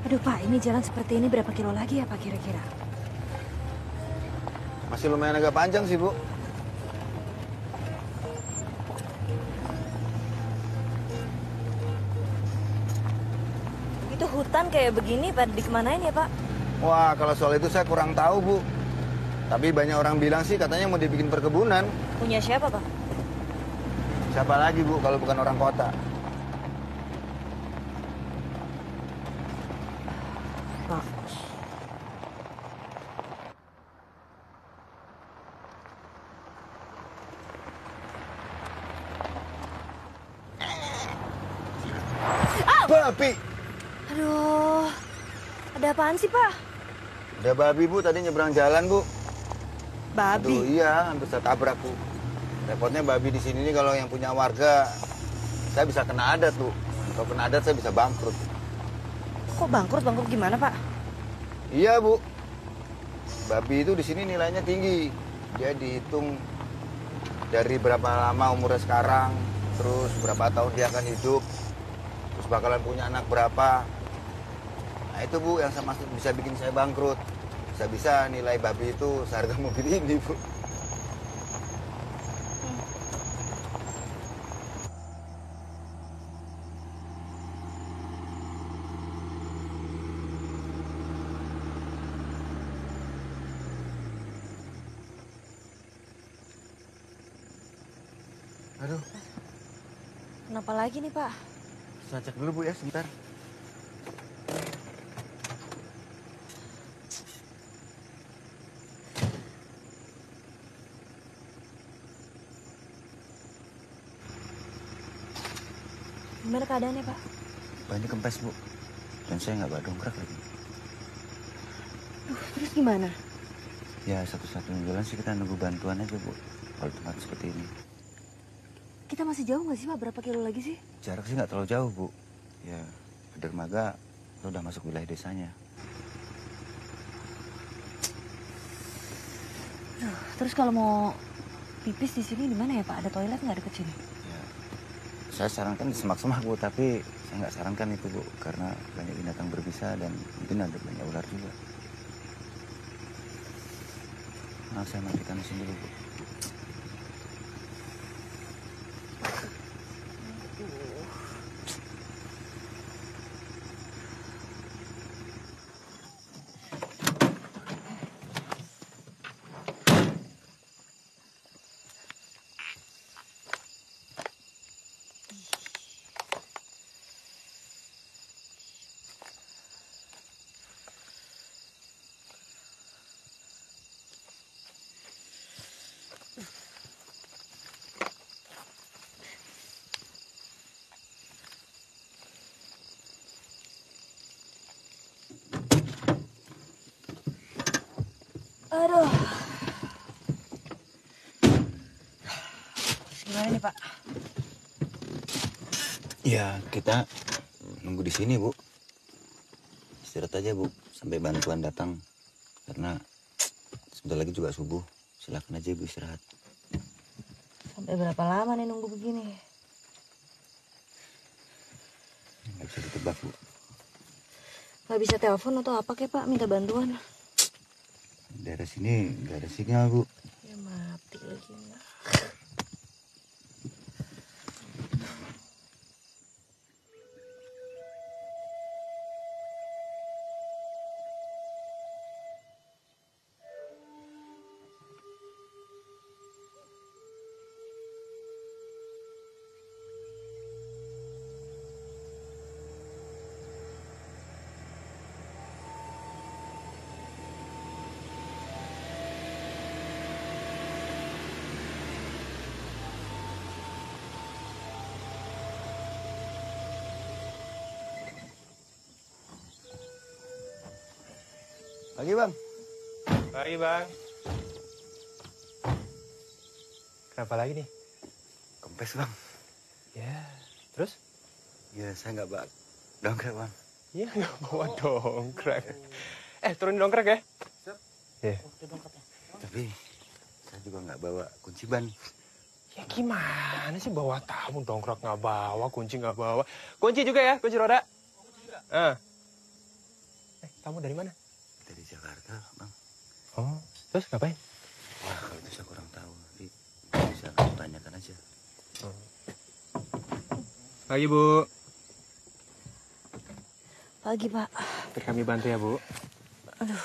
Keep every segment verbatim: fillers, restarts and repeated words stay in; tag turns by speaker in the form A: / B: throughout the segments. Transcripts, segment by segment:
A: Aduh Pak, ini jalan seperti ini berapa kilo lagi ya Pak kira-kira?
B: Masih lumayan agak panjang sih, Bu.
A: Itu hutan kayak begini pada dikemanain ya Pak?
B: Wah, kalau soal itu saya kurang tahu, Bu. Tapi banyak orang bilang sih katanya mau dibikin perkebunan.
A: Punya siapa Pak?
B: Siapa lagi, Bu, kalau bukan orang kota?
A: Pak.
B: Babi!
A: Aduh, ada apaan sih Pak?
B: Ada babi, Bu, tadi nyebrang jalan, Bu.
A: Babi?
B: Aduh, iya, hampir saya tabrak, Bu. Repotnya babi di sini nih kalau yang punya warga, saya bisa kena adat, Bu. Kalau kena adat, saya bisa bangkrut.
A: Kok bangkrut? Bangkrut gimana Pak?
B: Iya, Bu. Babi itu di sini nilainya tinggi. Dia dihitung dari berapa lama umurnya sekarang, terus berapa tahun dia akan hidup, terus bakalan punya anak berapa. Nah itu, Bu, yang sama bisa bikin saya bangkrut. Bisa-bisa nilai babi itu seharga mobil ini, Bu. Aduh,
A: Kenapa lagi nih Pak?
B: saya cek dulu, Bu, ya, sebentar.
A: Gimana keadaannya Pak?
B: Banyak kempes, Bu. Dan saya nggak bawa dongkrak lagi.
A: Duh, terus gimana?
B: Ya, satu-satunya jalan sih kita nunggu bantuan aja, Bu. Kalau tempat seperti ini.
A: Kita masih jauh nggak sih Pak? Berapa kilo lagi sih?
B: Jarak sih nggak terlalu jauh, Bu. Ya, ke dermaga itu udah masuk wilayah desanya.
A: Duh, terus kalau mau pipis di sini di mana ya Pak? Ada toilet nggak deket sini?
B: Ya, saya sarankan di semak-semak, Bu. Tapi saya nggak sarankan itu, Bu. Karena banyak binatang berbisa dan mungkin ada banyak ular juga. Nah, saya matikan mesin dulu, Bu.
A: Aduh. Gimana nih Pak?
B: Ya, kita nunggu di sini, Bu. Istirahat aja, Bu, sampai bantuan datang. Karena sebentar lagi juga subuh. Silakan aja Ibu istirahat.
A: Sampai berapa lama nih nunggu begini?
B: Nggak bisa ditebak, Bu.
A: Nggak bisa telepon atau apa kek Pak? Minta bantuan.
B: Daerah sini nggak ada sinyal, Bu.
A: Ya mati lagi.
B: Pagi, Bang.
C: Pagi, Bang. Kenapa lagi nih?
B: Kempes, Bang.
C: Ya, terus?
B: Ya, saya nggak bawa dongkrak, Bang.
C: Iya, nggak bawa dongkrak. Eh, turunin dongkrak ya.
B: Siap.
C: Iya.
B: Tapi saya juga nggak bawa kunci ban.
C: Ya gimana sih bawa tamu, dongkrak nggak bawa, kunci nggak bawa. Kunci juga ya, kunci roda. Ah. Kamu dari mana?
B: Dari Jakarta, Bang.
C: Oh, terus ngapain?
B: Wah, kalau itu saya kurang tahu. Nanti bisa kamu tanyakan aja.
C: Oh. Pagi, Bu.
A: Pagi, Pak.
C: Biar kami bantu ya, Bu.
A: Aduh.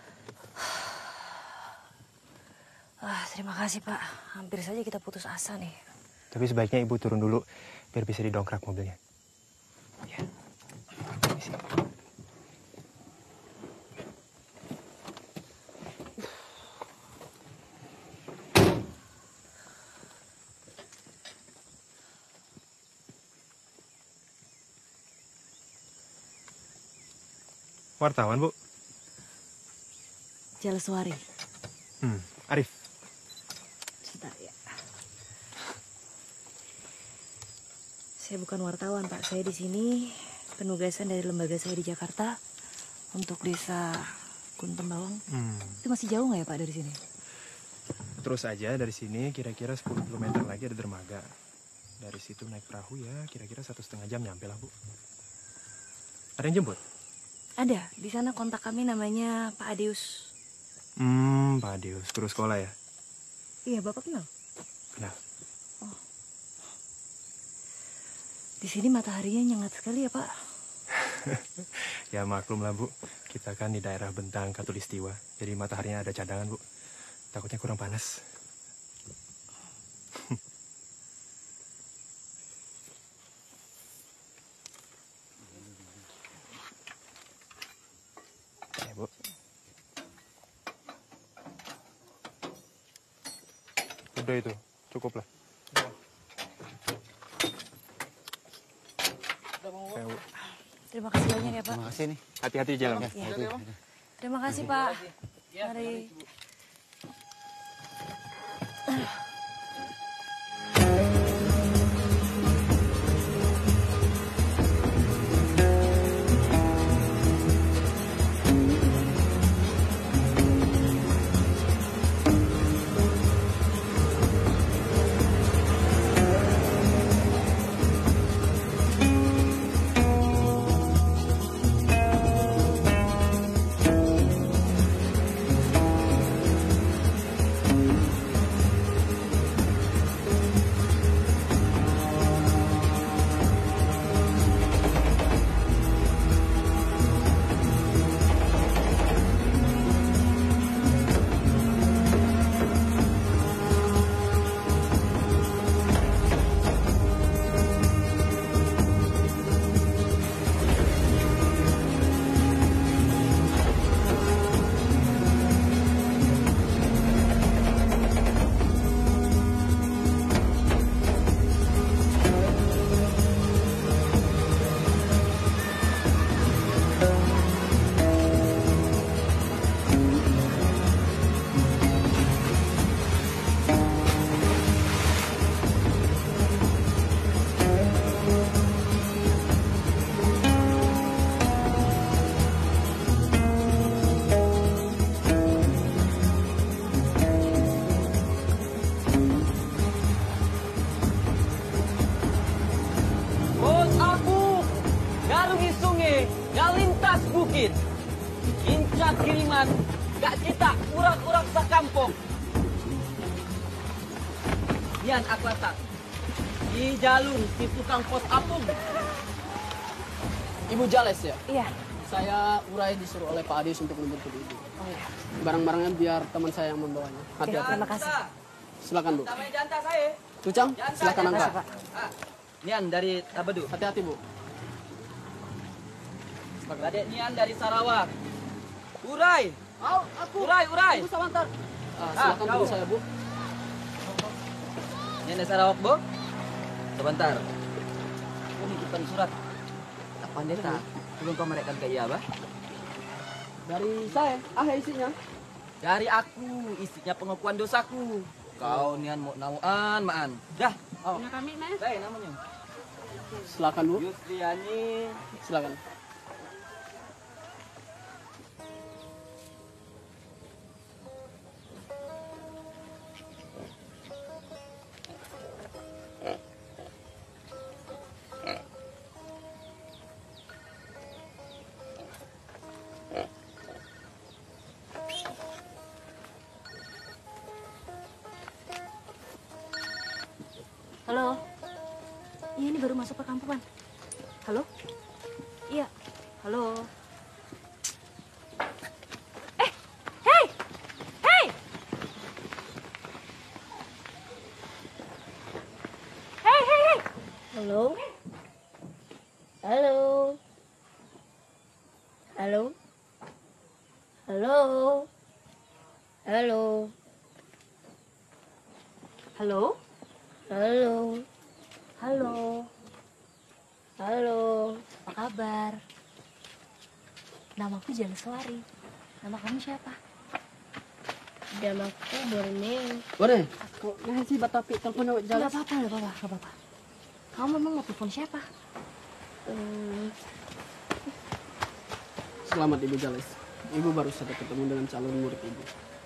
A: Ah, terima kasih, Pak. Hampir saja kita putus asa nih.
C: Tapi sebaiknya Ibu turun dulu biar bisa didongkrak mobilnya. Ya. Isi. Wartawan, Bu.
A: Jalaswari.
C: Hmm, Arif.
A: Sebentar ya. Saya bukan wartawan, Pak. Saya di sini penugasan dari lembaga saya di Jakarta untuk desa Kuntem Bawang.
C: Hmm.
A: Itu masih jauh nggak ya, Pak, dari sini?
C: Terus aja dari sini kira-kira sepuluh kilometer lagi ada dermaga. Dari situ naik perahu ya kira-kira satu setengah jam nyampe lah, Bu. Ada yang jemput?
A: Ada. Di sana kontak kami namanya Pak Adeus.
C: Hmm, Pak Adeus. Terus sekolah ya?
A: Iya, Bapak kenal?
C: Kenal.
A: Oh. Di sini mataharinya nyengat sekali ya, Pak.
C: Ya maklum lah, Bu. Kita kan di daerah Bentang Katulistiwa. Jadi mataharinya ada cadangan, Bu. Takutnya kurang panas. Ya, Bu. Udah itu, cukup lah. Ya, Bu.
A: Terima kasih banyak ya, Pak.
B: Terima kasih nih.
C: Hati-hati di jalan.
A: Ya. Terima kasih, Pak. Mari.
D: Bos aku, garungi sungai, galintas bukit. Incat kiriman, gak kita urak-urak sakampung. Nian aku atak. Di jalur si tukang pos apung.
E: Ibu Jales ya?
A: Iya.
E: Saya urai disuruh oleh Pak Adis untuk membentuk ibu.
A: Oh iya.
E: Barang-barangnya biar teman saya yang membawanya.
A: Oke,
E: Hati-hati.
A: terima kasih.
E: Silakan, Bu.
D: Namanya jantan saya.
E: Tucang, silakan
A: Terima kasih,
E: angkat.
A: Pak.
D: Ah, Nian dari Tabedu.
E: Hati-hati, Bu.
D: Adek Nian dari Sarawak. Urai.
E: Oh, aku.
D: Urai, urai.
E: Ibu sebentar. Ah,
D: Ah,
E: silakan
D: kau.
E: tunggu saya, Bu.
D: Nian dari Sarawak, Bu. Sebentar. Ini bukan surat. Apa neta? Belum kau mereka ke iya, bah?
E: Dari saya. Ah, isinya.
D: Dari aku, isinya pengakuan dosaku. Kau nian mau nauan, maan. Dah. Oh.
E: Punya kami, Mas.
D: Baik namanya.
E: Silakan, Bu.
D: Yusriani.
E: Silakan.
A: Halo. Iya, ini baru masuk perkampungan. Halo? Iya. Halo. Eh, hey, hey, hey, hey, hey.
F: Halo? Halo? Halo? Halo? Halo?
A: Halo?
F: Halo?
A: Halo.
F: Halo?
A: Apa kabar? Namaku Jaleswari. Nama kamu siapa?
F: Namaku Borneo.
E: Boleh? Kok nggak sih batapi telepon awak
A: Gak
E: jalan?
A: apa-apa, gak apa-apa, gak apa-apa. Kamu memang mau telepon siapa?
F: Hmm,
E: Selamat Ibu Jales. Ibu baru saja ketemu dengan calon murid Ibu.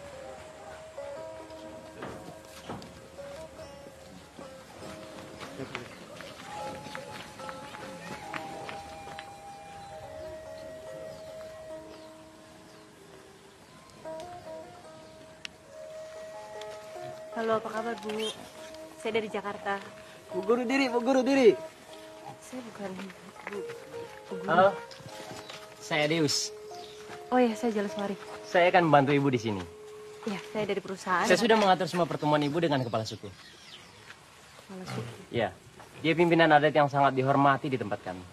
A: Halo, apa kabar Bu? Saya dari Jakarta.
E: Bu guru diri, Bu guru diri.
A: Saya bukan Bu. Bu Guru.
G: Halo, saya Deus.
A: Oh iya, saya Jaleswari.
G: Saya akan membantu ibu di sini.
A: Iya, saya dari perusahaan.
G: Saya sudah mengatur semua pertemuan ibu dengan kepala suku.
A: Kepala suku.
G: Ya, dia pimpinan adat yang sangat dihormati di tempat kami.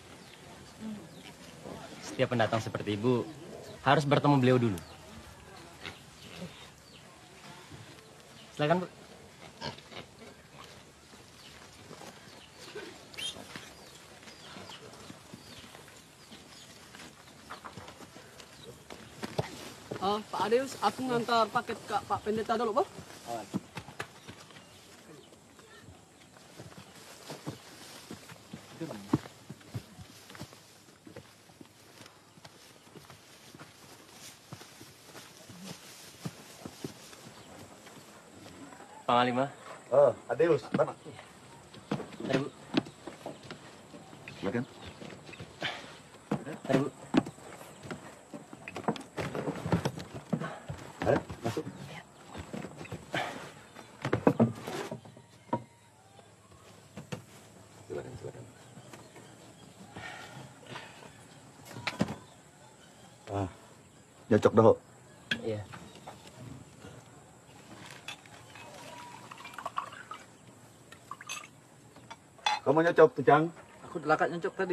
G: Setiap pendatang seperti ibu harus bertemu beliau dulu. Silakan, Bu.
E: Ah, Pak Adeus, aku ngantar paket ke Pak Pendeta dulu, Pak.
G: Panglima.
B: Oh, Adeus, mana?
G: Mari, Bu.
B: Silakan.
G: Mari, Bu.
B: Ayo, masuk. Silakan, silakan. Ah, nyocok dah.
G: Iya.
B: Kamu nyocok tuh, Cang?
H: Aku delakat nyocok tadi.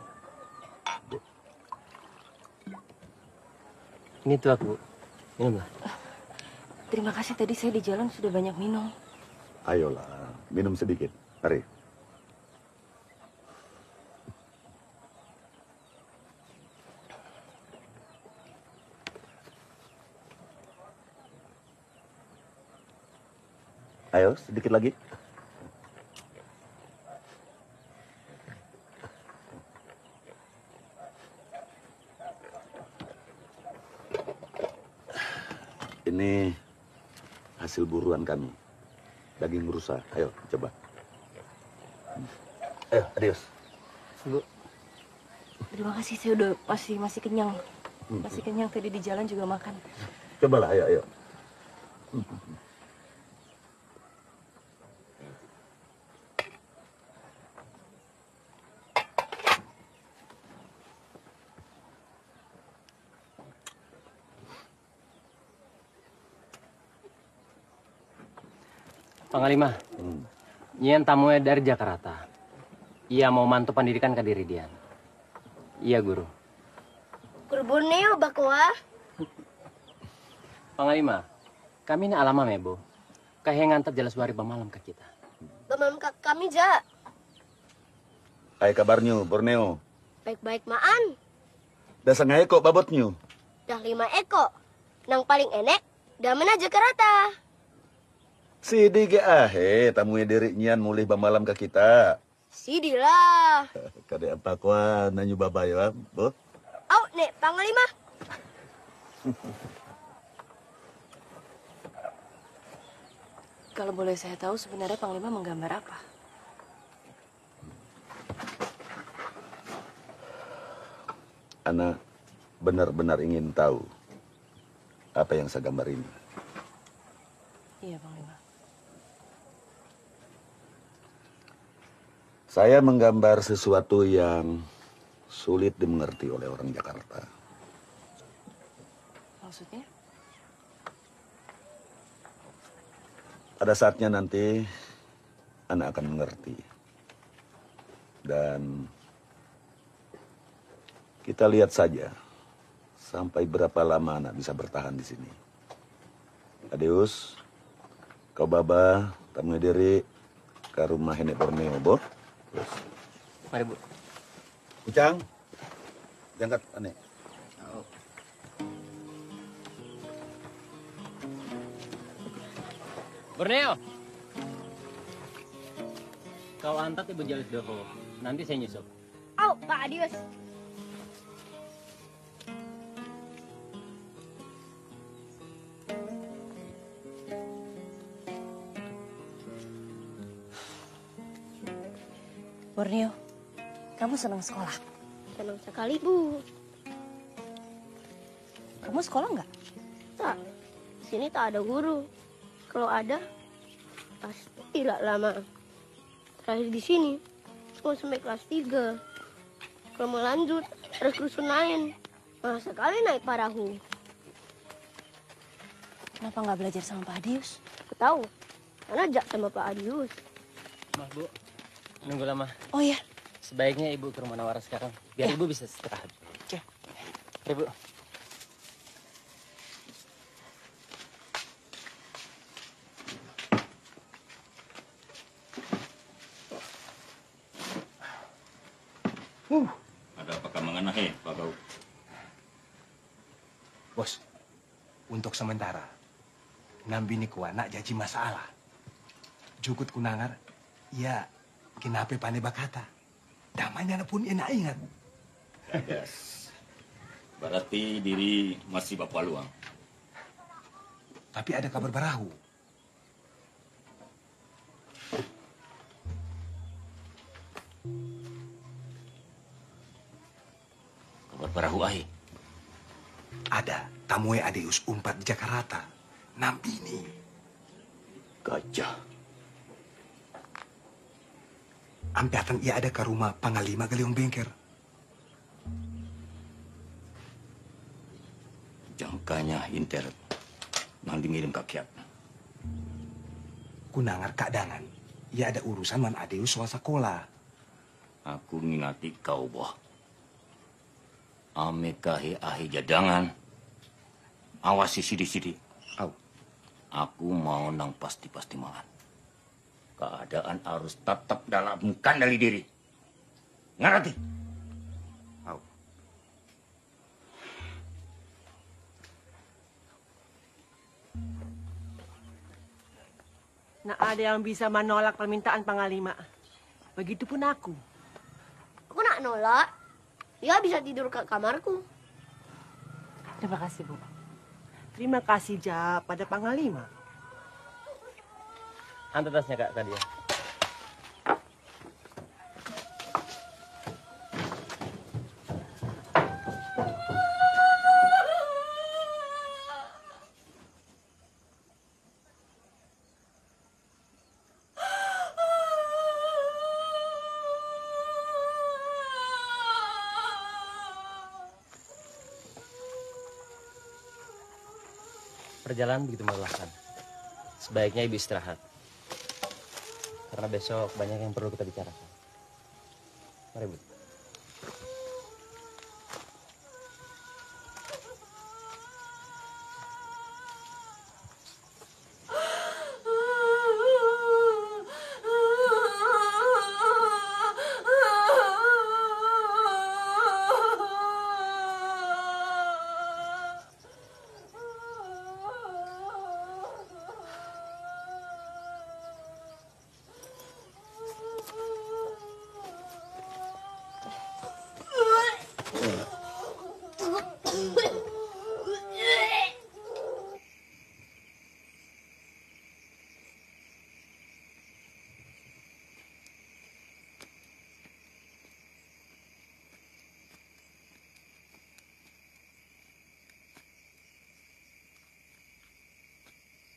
G: Ini tuh aku. Minumlah.
A: Terima kasih, tadi saya di jalan sudah banyak minum.
B: Ayolah, minum sedikit. Mari. Ayo, sedikit lagi. Ini hasil buruan kami. Daging rusa. Ayo, coba. Ayo, adios.
G: Bu.
A: Terima kasih, saya udah masih masih kenyang. Masih kenyang, tadi di jalan juga makan.
B: Cobalah, ayo, ayo.
G: Panglima.
B: Hmm.
G: Nyian tamunya dari Jakarta. Ia mau mantu pendidikan ke diri Dian. Iya, Guru.
F: Guru Borneo, Bakoa.
G: Panglima, kami ini alama mebo. Kayak ngantar Jaleswari pemalam ke kita.
F: Bamam kak kami, Ja.
B: Hai kabarnya, Borneo.
F: Baik-baik maan.
B: Dasar kok babotnya.
F: Dah lima eko. Nang paling enek, dah mana Jakarta.
B: Sidi ge ahe, tamunya diri nyian mulih bamalam ke kita.
F: Sidi lah.
B: Kade apa kuah nanyu babayo, Bu?
F: Au, nek Panglima.
A: Kalau boleh saya tahu, sebenarnya Panglima menggambar apa?
B: Ana benar-benar ingin tahu apa yang saya gambar ini.
A: Iya, Panglima.
H: Saya menggambar sesuatu yang sulit dimengerti oleh orang Jakarta.
A: Maksudnya?
H: Pada saatnya nanti, Anak akan mengerti. Dan kita lihat saja sampai berapa lama Anak bisa bertahan di sini. Adeus, kau Baba, tamu diri ke rumah Nenek Borneo, Bo. Terus.
G: Mari, Bu.
H: Ucang, diangkat Ane.
G: Borneo. Kau antar Ibu Jalis dulu. Nanti saya nyusul.
F: Au, Pak Adius.
A: Borneo, kamu senang sekolah?
F: Senang sekali, Bu.
A: Kamu sekolah nggak?
F: Tak, di sini tak ada guru. Kalau ada, pasti tidak lama. Terakhir di sini, cuma sampai kelas tiga. Kalau mau lanjut, harus ke rusun lain. Mahal sekali naik perahu.
A: Kenapa nggak belajar sama Pak Adius?
F: Aku tahu, karena ajak sama Pak Adius.
G: Maaf, Bu. Nunggu lama.
A: Oh ya,
G: Sebaiknya Ibu ke rumah Nawara sekarang. Biar
A: Ya.
G: Ibu bisa istirahat.
A: Oke.
G: Mari, Bu.
I: Ada apa kamangan he, Pak Gau?
J: Bos, untuk sementara, ngambini ku anak jaji masalah. Jukut kunangar, ya kinape pane bakata. Damanya pun enak ingat.
I: Gagas. Berarti diri masih bapak luang.
J: Tapi ada kabar barahu.
I: Kabar barahu ahi.
J: Ada tamuai Adeus umpat di Jakarta. Nampini.
I: Gajah.
J: Ampiatan ia ada ke rumah Panglima Galiong Bengker.
I: Jangkanya inter nang dingirim kakiat.
J: Kunangar keadangan. Ia ada urusan man Adeus soal sekolah.
I: Aku ngingati kau, boh. Ame kahe ahi jadangan. Awasi sidi-sidi.
J: Au.
I: Aku mau nang pasti-pasti mangan. Keadaan harus tetap dalam kendali diri. Ngerti?
J: Au.
K: Nah, ada yang bisa menolak permintaan Panglima. Begitupun aku.
F: Aku nak nolak. Dia bisa tidur ke kamarku.
K: Terima kasih, Bu. Terima kasih, Ja, pada Panglima.
G: Antar tasnya, Kak, tadi ya. Perjalanan begitu melelahkan. Sebaiknya Ibu istirahat. Karena besok banyak yang perlu kita bicarakan. Mari, Bu.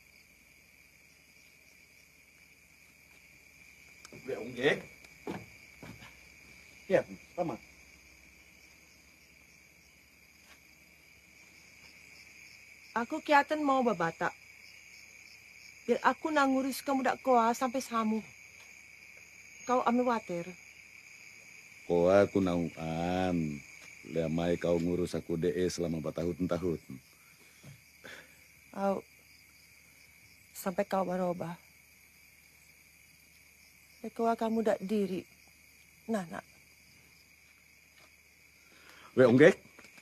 H: Beonggek. Ya, sama.
K: Aku kiatan mau babata. Biar aku nangurus kamu dak koa sampai samu. Kau ambil water.
H: Koa aku nauan. Lemai kau ngurus aku D E selama bertahun-tahun.
K: Au. Sampai kau berubah. Koa kamu dak diri. Nah, nak.
H: We onggek.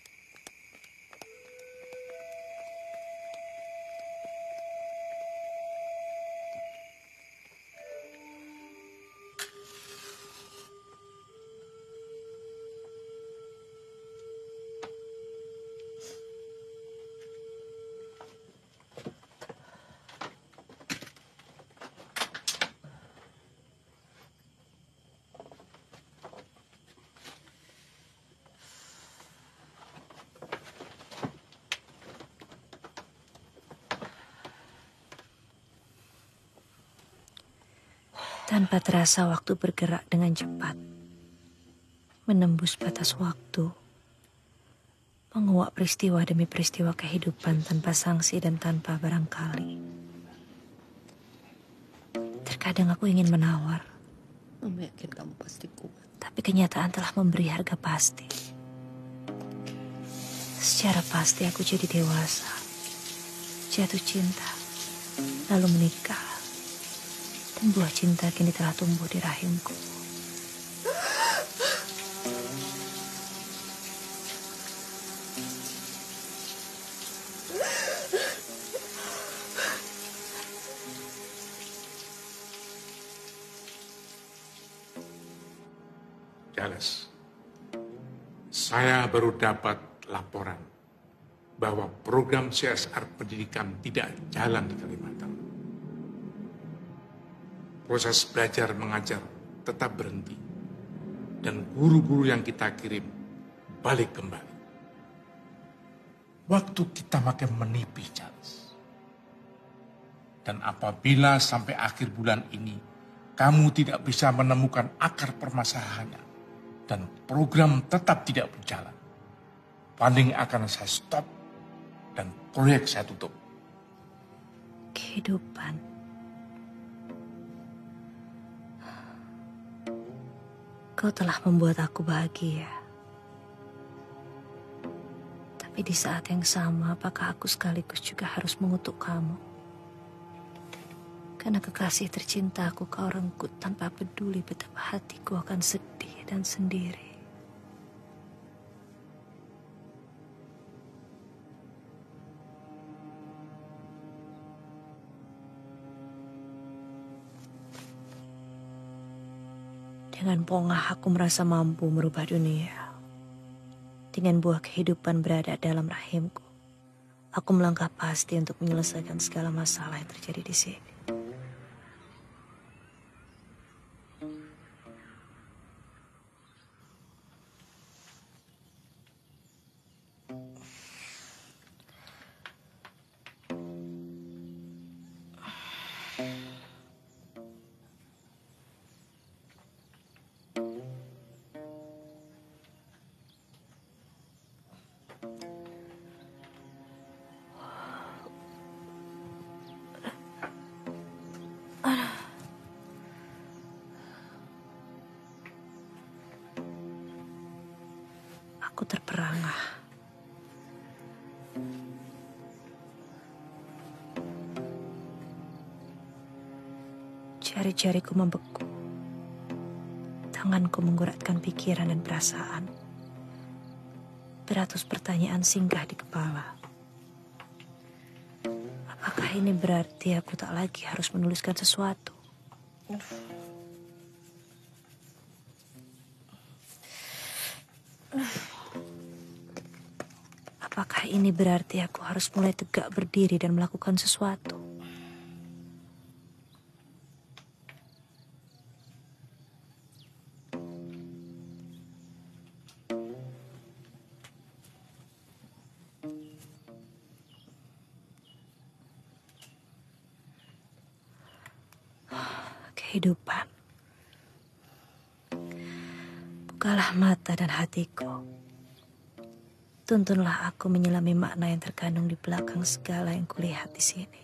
A: Tanpa terasa waktu bergerak dengan cepat, menembus batas waktu, menguak peristiwa demi peristiwa kehidupan tanpa sanksi dan tanpa barangkali. Terkadang aku ingin menawar,
E: Mama yakin kamu pasti kuat.
A: tapi kenyataan telah memberi harga pasti. Secara pasti aku jadi dewasa, jatuh cinta, lalu menikah. Dan buah cinta kini telah tumbuh di rahimku.
L: Charles, saya baru dapat laporan bahwa program C S R pendidikan tidak jalan di Kalimantan. Proses belajar mengajar tetap berhenti dan guru-guru yang kita kirim balik kembali. Waktu kita makin menipis, Charles. Dan apabila sampai akhir bulan ini kamu tidak bisa menemukan akar permasalahannya dan program tetap tidak berjalan, paling akan saya stop dan proyek saya tutup.
A: Kehidupan. Kau telah membuat aku bahagia. Tapi di saat yang sama, apakah aku sekaligus juga harus mengutuk kamu? Karena kekasih tercintaku kau renggut tanpa peduli betapa hatiku akan sedih dan sendiri. Dengan pongah aku merasa mampu merubah dunia. Dengan buah kehidupan berada dalam rahimku, aku melangkah pasti untuk menyelesaikan segala masalah yang terjadi di sini. Aku terperangah. Jari-jariku membeku. Tanganku mengguratkan pikiran dan perasaan. Beratus pertanyaan singgah di kepala. Apakah ini berarti aku tak lagi harus menuliskan sesuatu? Apakah ini berarti aku harus mulai tegak berdiri dan melakukan sesuatu? Kehidupan. Bukalah mata dan hatiku. Tuntunlah aku menyelami makna yang terkandung di belakang segala yang kulihat di sini.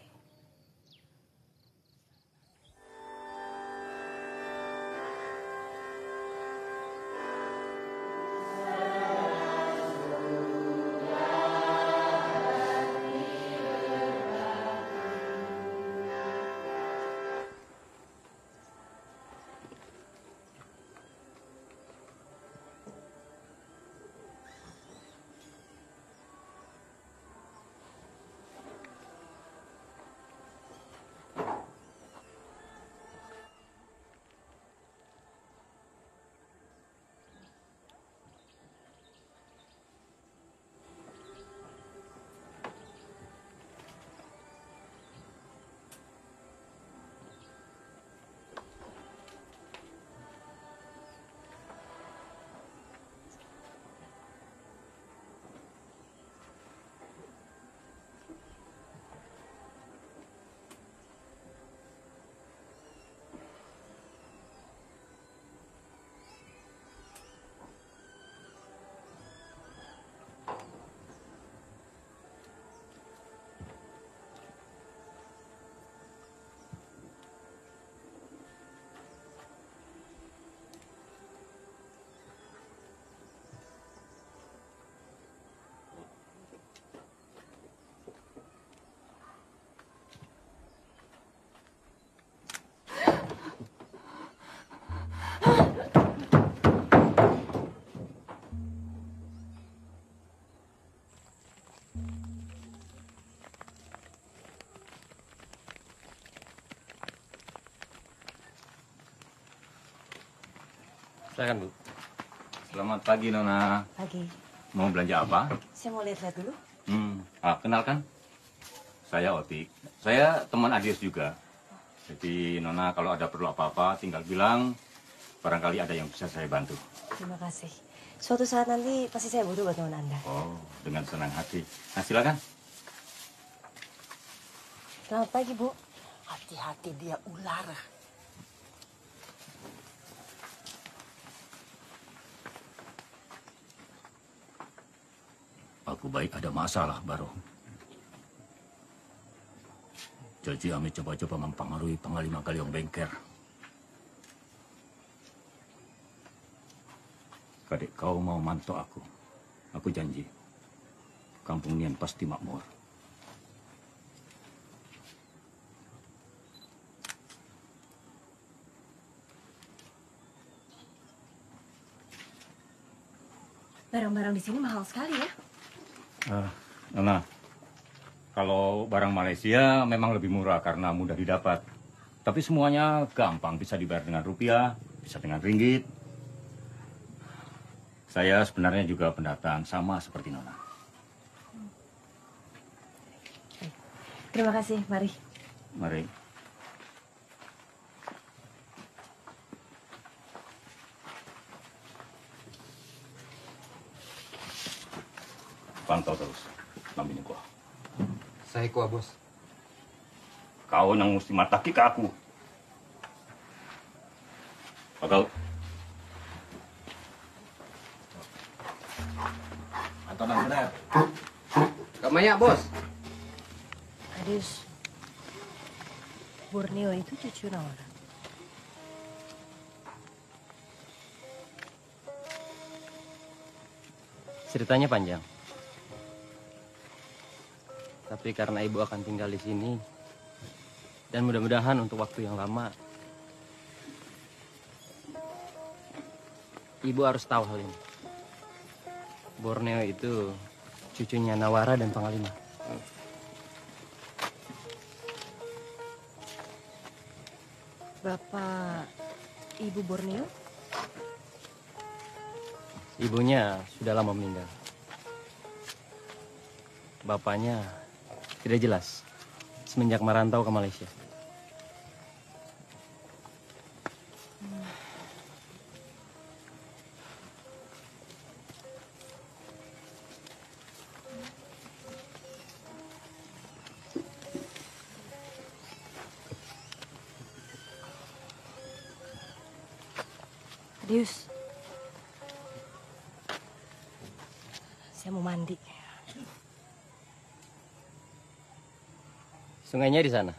I: Silakan, Bu. Selamat pagi, Nona.
A: Pagi.
I: Mau belanja apa?
A: Saya mau lihat-lihat dulu.
I: Hmm, ah, kenalkan. Saya Otik. Saya teman Adius juga. Jadi, Nona kalau ada perlu apa-apa, tinggal bilang. Barangkali ada yang bisa saya bantu.
A: Terima kasih. Suatu saat nanti pasti saya butuh bantuan Anda.
I: Oh, dengan senang hati. Nah, silakan.
A: Selamat pagi, Bu.
J: Hati-hati, dia ular.
I: Aku baik ada masalah, Baro. Jadi kami coba-coba mempengaruhi Panglima Galiong Bengker. Kadek kau mau manto aku. Aku janji. Kampung Nian pasti makmur.
A: Barang-barang di sini mahal sekali ya.
I: Ah, Nona, kalau barang Malaysia memang lebih murah karena mudah didapat. Tapi semuanya gampang, bisa dibayar dengan rupiah, bisa dengan ringgit. Saya sebenarnya juga pendatang, sama seperti Nona.
A: Terima kasih, mari.
I: Mari. Pantau terus, nampinin gua.
M: Saya kuah, Bos.
I: Kau nang mesti mataki ke aku. Bakal.
M: Atau nang benar. Kamanya, Bos.
A: Adius. Borneo itu cucu Nawara.
G: Ceritanya panjang. Tapi karena ibu akan tinggal di sini, dan mudah-mudahan untuk waktu yang lama, ibu harus tahu hal ini. Borneo itu cucunya Nawara dan Panglima.
A: Bapak Ibu Borneo?
G: Ibunya sudah lama meninggal. Bapaknya tidak jelas semenjak merantau ke Malaysia.
A: Adius,
N: Saya mau mandi.
G: Sungainya di sana.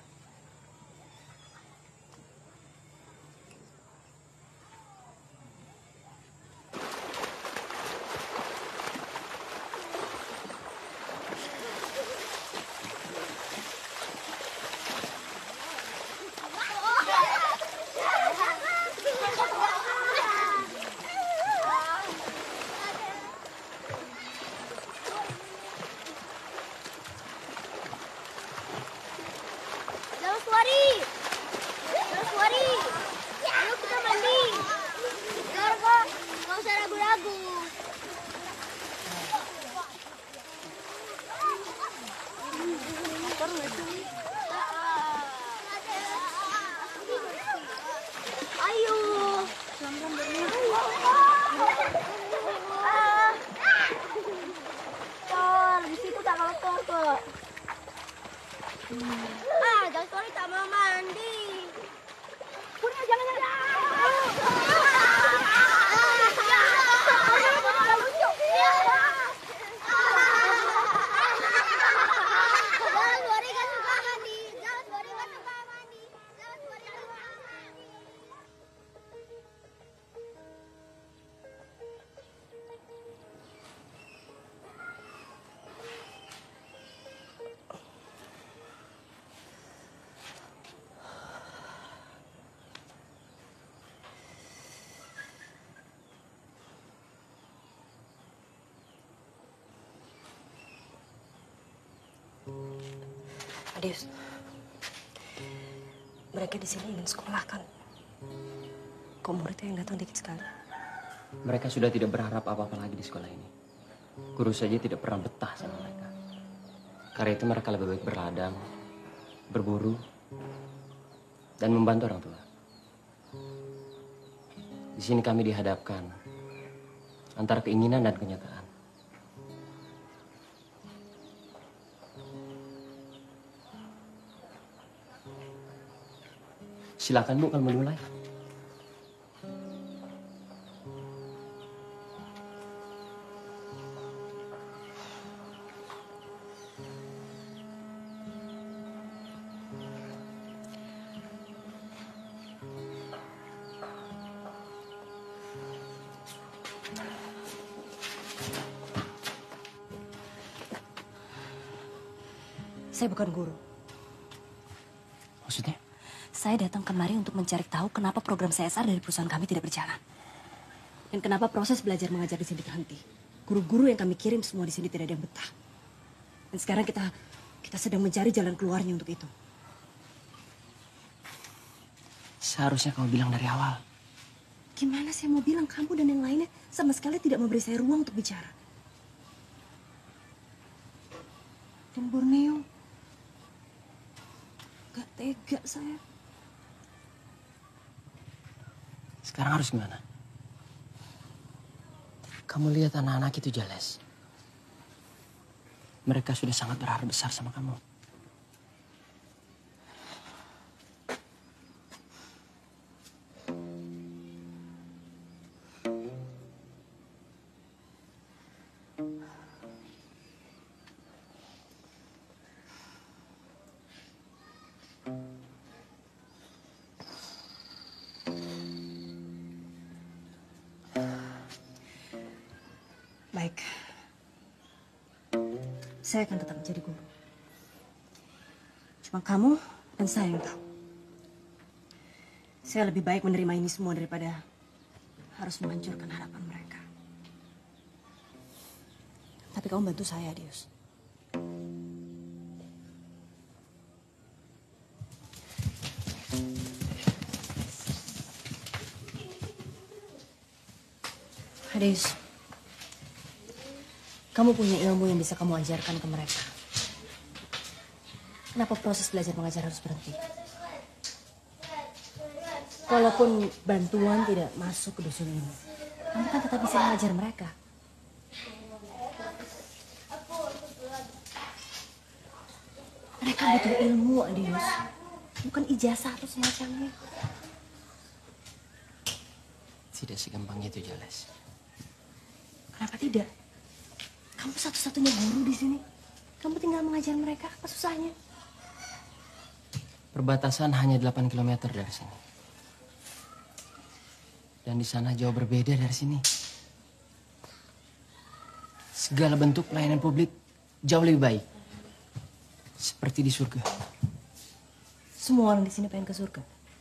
N: Adius, mereka di sini ingin sekolah kan? Kok muridnya yang datang dikit sekali?
G: Mereka sudah tidak berharap apa-apa lagi di sekolah ini. Guru saja tidak pernah betah sama mereka. Karena itu mereka lebih baik berladang, berburu, dan membantu orang tua. Di sini kami dihadapkan antara keinginan dan kenyataan. Silakan Bu, kalau mau mulai.
N: Saya bukan guru.
G: Maksudnya?
N: Saya datang kemari untuk mencari tahu kenapa program C S R dari perusahaan kami tidak berjalan. Dan kenapa proses belajar mengajar di sini terhenti. Guru-guru yang kami kirim semua di sini tidak ada yang betah. Dan sekarang kita kita sedang mencari jalan keluarnya untuk itu.
G: Seharusnya kamu bilang dari awal.
N: Gimana saya mau bilang, kamu dan yang lainnya sama sekali tidak memberi saya ruang untuk bicara. Dan Borneo, gak tega saya.
G: Sekarang harus gimana? Kamu lihat anak-anak itu, Jales. Mereka sudah sangat berharap besar sama kamu.
N: Baik. Saya akan tetap menjadi guru. Cuma kamu dan saya yang tahu. Saya lebih baik menerima ini semua daripada harus menghancurkan harapan mereka. Tapi kamu bantu saya, Dius. Adius, kamu punya ilmu yang bisa kamu ajarkan ke mereka. Kenapa proses belajar mengajar harus berhenti? Walaupun bantuan tidak masuk ke dusun ini, kamu kan tetap bisa mengajar mereka. Mereka butuh ilmu, Adius. Bukan ijazah atau semacamnya.
G: Tidak segampang itu, Jales.
N: Kenapa tidak? Kamu satu-satunya guru di sini. Kamu tinggal mengajar mereka, apa susahnya?
G: Perbatasan hanya delapan kilometer dari sini. Dan di sana jauh berbeda dari sini. Segala bentuk pelayanan publik jauh lebih baik. Seperti di surga.
N: Semua orang di sini pengen ke surga.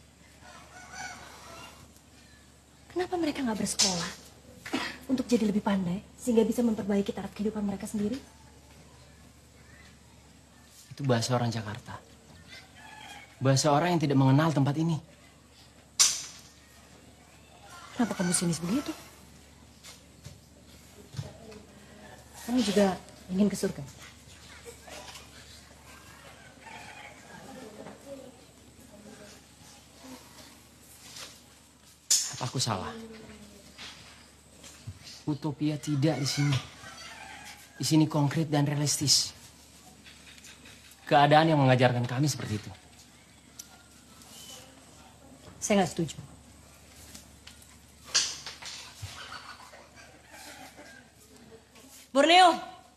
N: Kenapa mereka nggak bersekolah untuk jadi lebih pandai sehingga bisa memperbaiki taraf kehidupan mereka sendiri?
G: Itu bahasa orang Jakarta. Bahasa orang yang tidak mengenal tempat ini.
N: Kenapa kamu sinis begitu? Kamu juga ingin ke surga?
G: Apa aku salah? Utopia tidak di sini. Di sini konkret dan realistis. Keadaan yang mengajarkan kami seperti itu.
N: Saya nggak setuju. Borneo.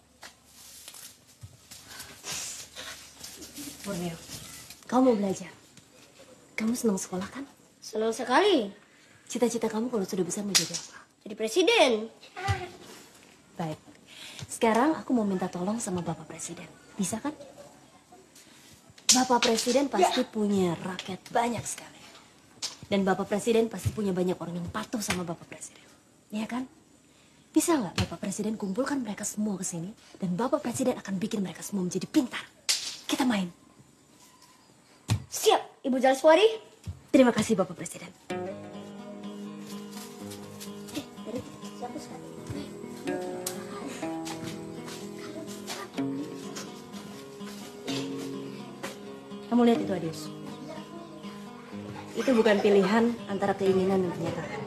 N: Borneo, kamu mau belajar? Kamu senang sekolah kan?
F: Senang sekali.
N: Cita-cita kamu kalau sudah besar mau jadi apa?
F: Jadi presiden.
N: Baik. Sekarang aku mau minta tolong sama Bapak Presiden. Bisa kan? Bapak Presiden pasti ya. punya rakyat banyak sekali. Dan Bapak Presiden pasti punya banyak orang yang patuh sama Bapak Presiden. Iya kan? Bisa nggak Bapak Presiden kumpulkan mereka semua ke sini dan Bapak Presiden akan bikin mereka semua menjadi pintar. Kita main.
F: Siap, Ibu Jalswari.
N: Terima kasih Bapak Presiden.
F: Eh, dari siapa sekali?
N: Kamu lihat itu, Adius. Itu bukan pilihan antara keinginan dan kenyataan.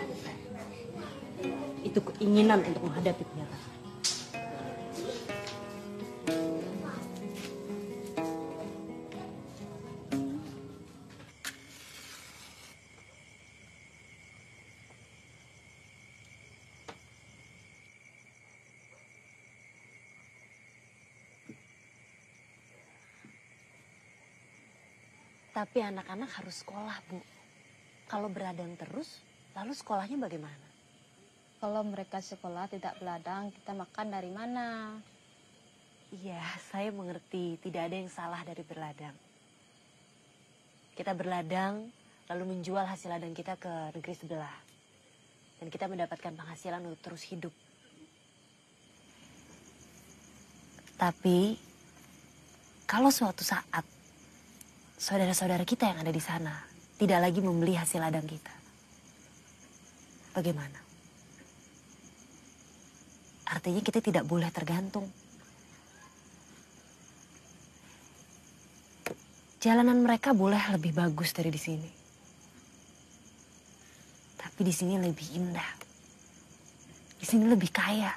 N: Itu keinginan untuk menghadapi kenyataan. Tapi anak-anak harus sekolah, Bu. Kalau beradang terus, lalu sekolahnya bagaimana?
O: Kalau mereka sekolah tidak beladang, kita makan dari mana?
N: Iya, saya mengerti. Tidak ada yang salah dari berladang. Kita berladang, lalu menjual hasil ladang kita ke negeri sebelah. Dan kita mendapatkan penghasilan untuk terus hidup. Tapi, kalau suatu saat, saudara-saudara kita yang ada di sana tidak lagi membeli hasil ladang kita, bagaimana? Artinya kita tidak boleh tergantung. Jalanan mereka boleh lebih bagus dari di sini. Tapi di sini lebih indah. Di sini lebih kaya.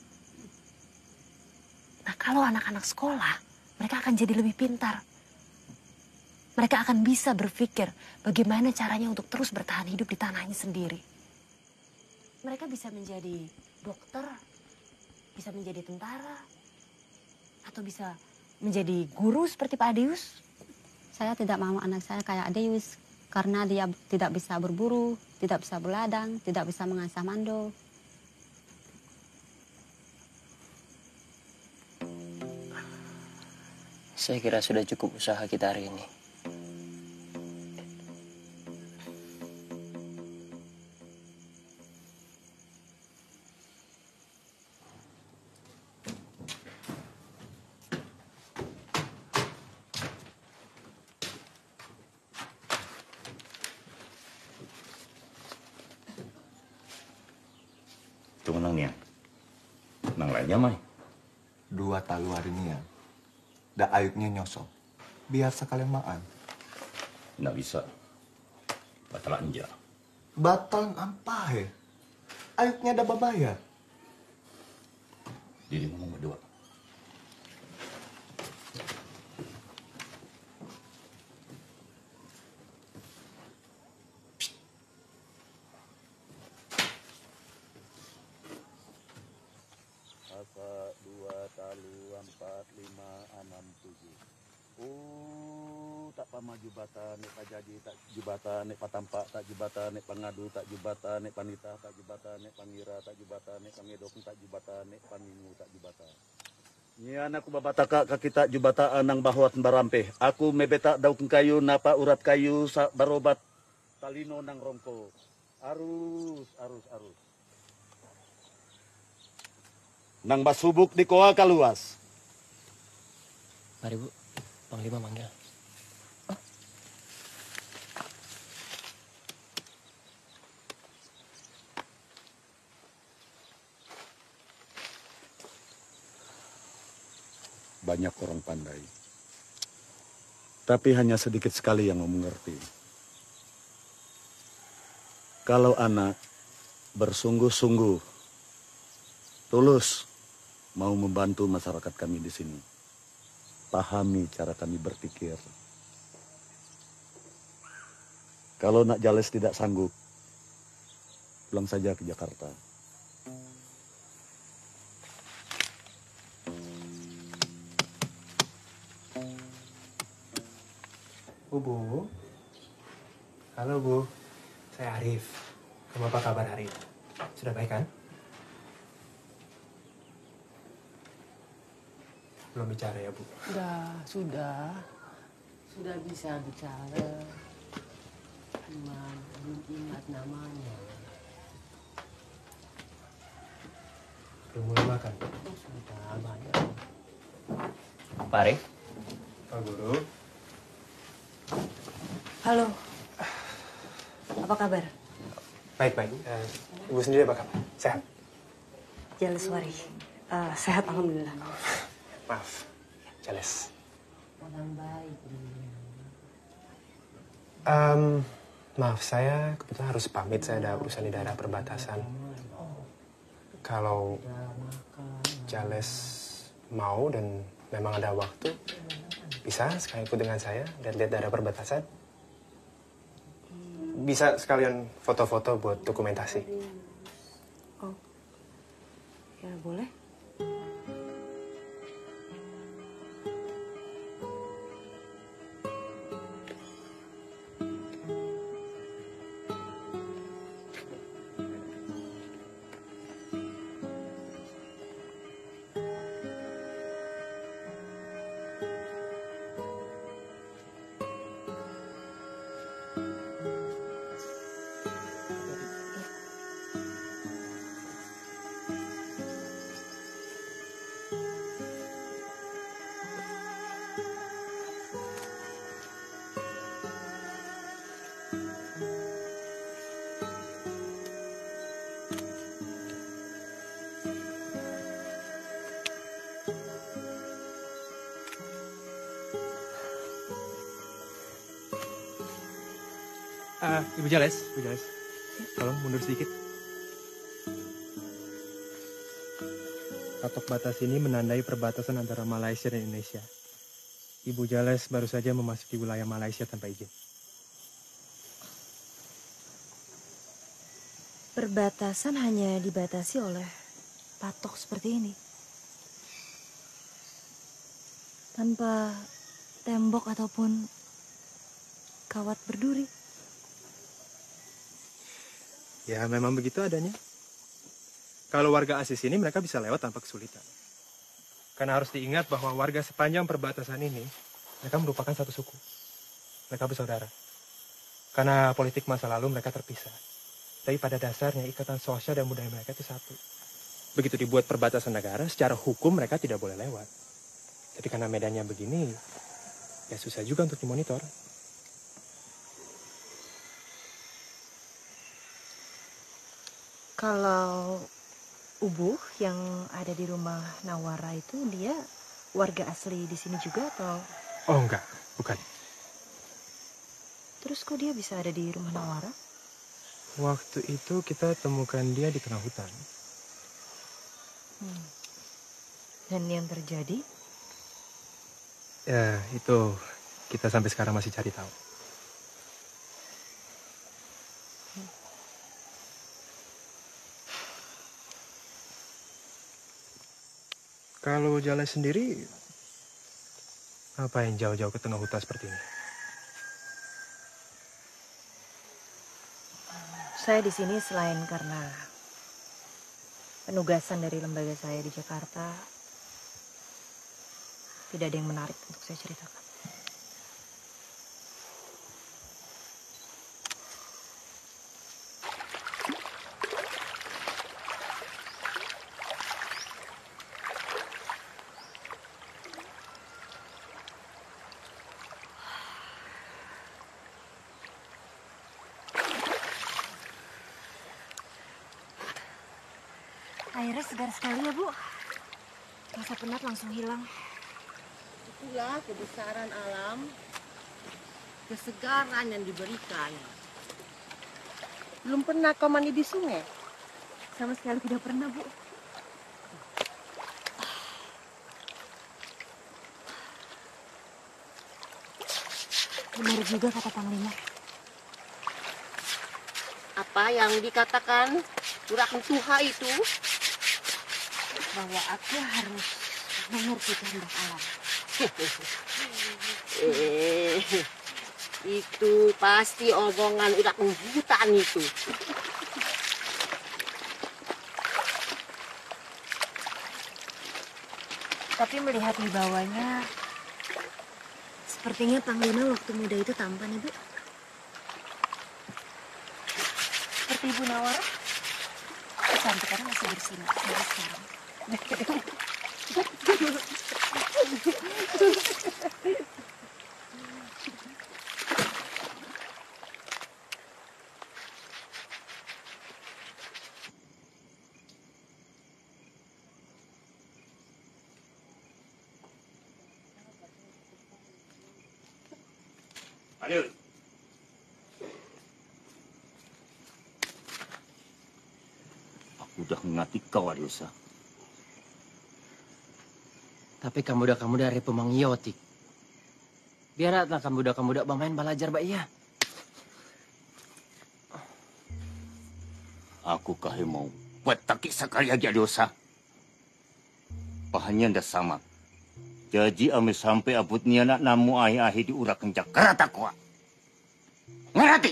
N: Nah, kalau anak-anak sekolah, mereka akan jadi lebih pintar. Mereka akan bisa berpikir bagaimana caranya untuk terus bertahan hidup di tanahnya sendiri. Mereka bisa menjadi dokter, bisa menjadi tentara, atau bisa menjadi guru seperti Pak Adius.
O: Saya tidak mau anak saya kayak Adius, karena dia tidak bisa berburu, tidak bisa berladang, tidak bisa mengasah mando.
G: Saya kira sudah cukup usaha kita hari ini.
I: Itu menang nih ya. Menang lainnya, Mai.
J: Dua talu hari ini ya. Da ayuknya nyosok. Biar sekalian makan.
I: Nggak bisa. Batal anja.
J: Batal apa he? Ayuknya ada babayar.
I: Diri ngomong berdua.
H: asa, dua, talu, empat, lima, enam, tujuh. Oh, tak pamaju bata, nek pajaji, tak jubata, nek patampak, tak jubata, nek pangadu, tak jubata, nek panita, tak jubata, nek pangira, tak jubata, nek pangedok, tak jubata, nek paningu, tak jubata. Nyian aku babataka kakita jubata anang bahwat barampe. Aku mebeta daun kayu, napa urat kayu, barobat talino nang rongko. Arus, arus, arus. Nang basubuk di koa kaluas.
G: Mari Bu, Panglima manggil.
H: Banyak orang pandai. Tapi hanya sedikit sekali yang mau mengerti. Kalau anak bersungguh-sungguh, tulus mau membantu masyarakat kami di sini, pahami cara kami berpikir. Kalau Nak Jales tidak sanggup, pulang saja ke Jakarta.
C: Bu, Bu. Halo, Bu. Saya Arif. Kamu apa kabar hari ini? Sudah baik kan? Belum bicara ya, Bu?
E: Sudah, sudah. Sudah bisa bicara. Cuma belum ingat namanya.
C: Belum mulai makan?
E: Sudah banyak.
G: Pak Arif.
C: Pak Guru.
A: Halo. Apa kabar?
C: Baik-baik. Uh, Ibu sendiri apa kabar? Sehat?
A: Jaleswari. Uh, sehat, alhamdulillah.
C: Maaf, Jales.
E: Orang baik.
C: Um, maaf, saya kebetulan harus pamit. Saya ada urusan di daerah perbatasan. Kalau Jales mau dan memang ada waktu, bisa sekali ikut dengan saya lihat-lihat daerah perbatasan. Bisa sekalian foto-foto buat dokumentasi.
A: Oh, ya boleh.
C: Uh, Ibu Jales, Ibu Jales, tolong mundur sedikit. Patok batas ini menandai perbatasan antara Malaysia dan Indonesia. Ibu Jales baru saja memasuki wilayah Malaysia tanpa izin.
A: Perbatasan hanya dibatasi oleh patok seperti ini. Tanpa tembok ataupun kawat berduri.
C: Ya, memang begitu adanya. Kalau warga asli sini, mereka bisa lewat tanpa kesulitan. Karena harus diingat bahwa warga sepanjang perbatasan ini, mereka merupakan satu suku. Mereka bersaudara. Karena politik masa lalu mereka terpisah. Tapi pada dasarnya ikatan sosial dan budaya mereka itu satu. Begitu dibuat perbatasan negara, secara hukum mereka tidak boleh lewat. Tapi karena medannya begini, ya susah juga untuk dimonitor.
A: Kalau Ubuh yang ada di rumah Nawara itu dia warga asli di sini juga atau?
C: Oh enggak, bukan.
A: Terus kok dia bisa ada di rumah Nawara?
C: Waktu itu kita temukan dia di tengah hutan.
A: Hmm. Dan yang terjadi?
C: Ya itu kita sampai sekarang masih cari tahu. Kalau jalan sendiri, apa yang jauh-jauh ke tengah hutan seperti ini?
A: Saya di sini selain karena penugasan dari lembaga saya di Jakarta, tidak ada yang menarik untuk saya ceritakan.
N: Airnya segar sekali ya, Bu. Rasa penat langsung hilang.
K: Itulah kebesaran alam, kesegaran yang diberikan. Belum pernah kau mandi di sungai?
N: Sama sekali tidak pernah, Bu. Benar juga kata Panglima.
K: Apa yang dikatakan Juragan Tuha itu?
N: Bahwa aku harus mengerti kehendak alam.
K: eh, itu pasti omongan udah hutan itu.
N: Tapi melihat wibawanya, sepertinya Panglima waktu muda itu tampan, Ibu. Seperti Ibu Nawara, kecantikannya masih bersinar sampai sekarang.
I: Ayo. Aku udah ngingati kau, Adiosa.
G: Tapi kamu udah kamu dari pemangiotik. Biarlah kamu udah kamu udah bermain belajar, Mbak Iya.
I: Aku kahe mau buat takik sekali lagi, Adiosa. Pahanya ndak sama. Jadi ame sampai abutnya nak namu ahi-ahi di urak kencak kerata kuat. Ngerti?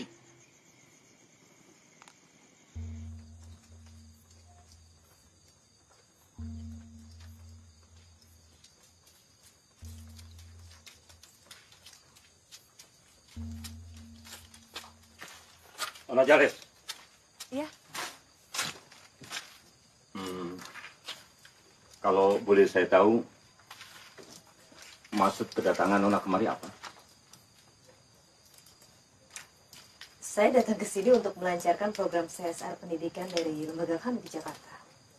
I: Nona Jales.
N: Iya.
I: Hmm, kalau boleh saya tahu, maksud kedatangan Nona kemari apa?
A: Saya datang ke sini untuk melancarkan program C S R pendidikan dari lembaga kami di Jakarta.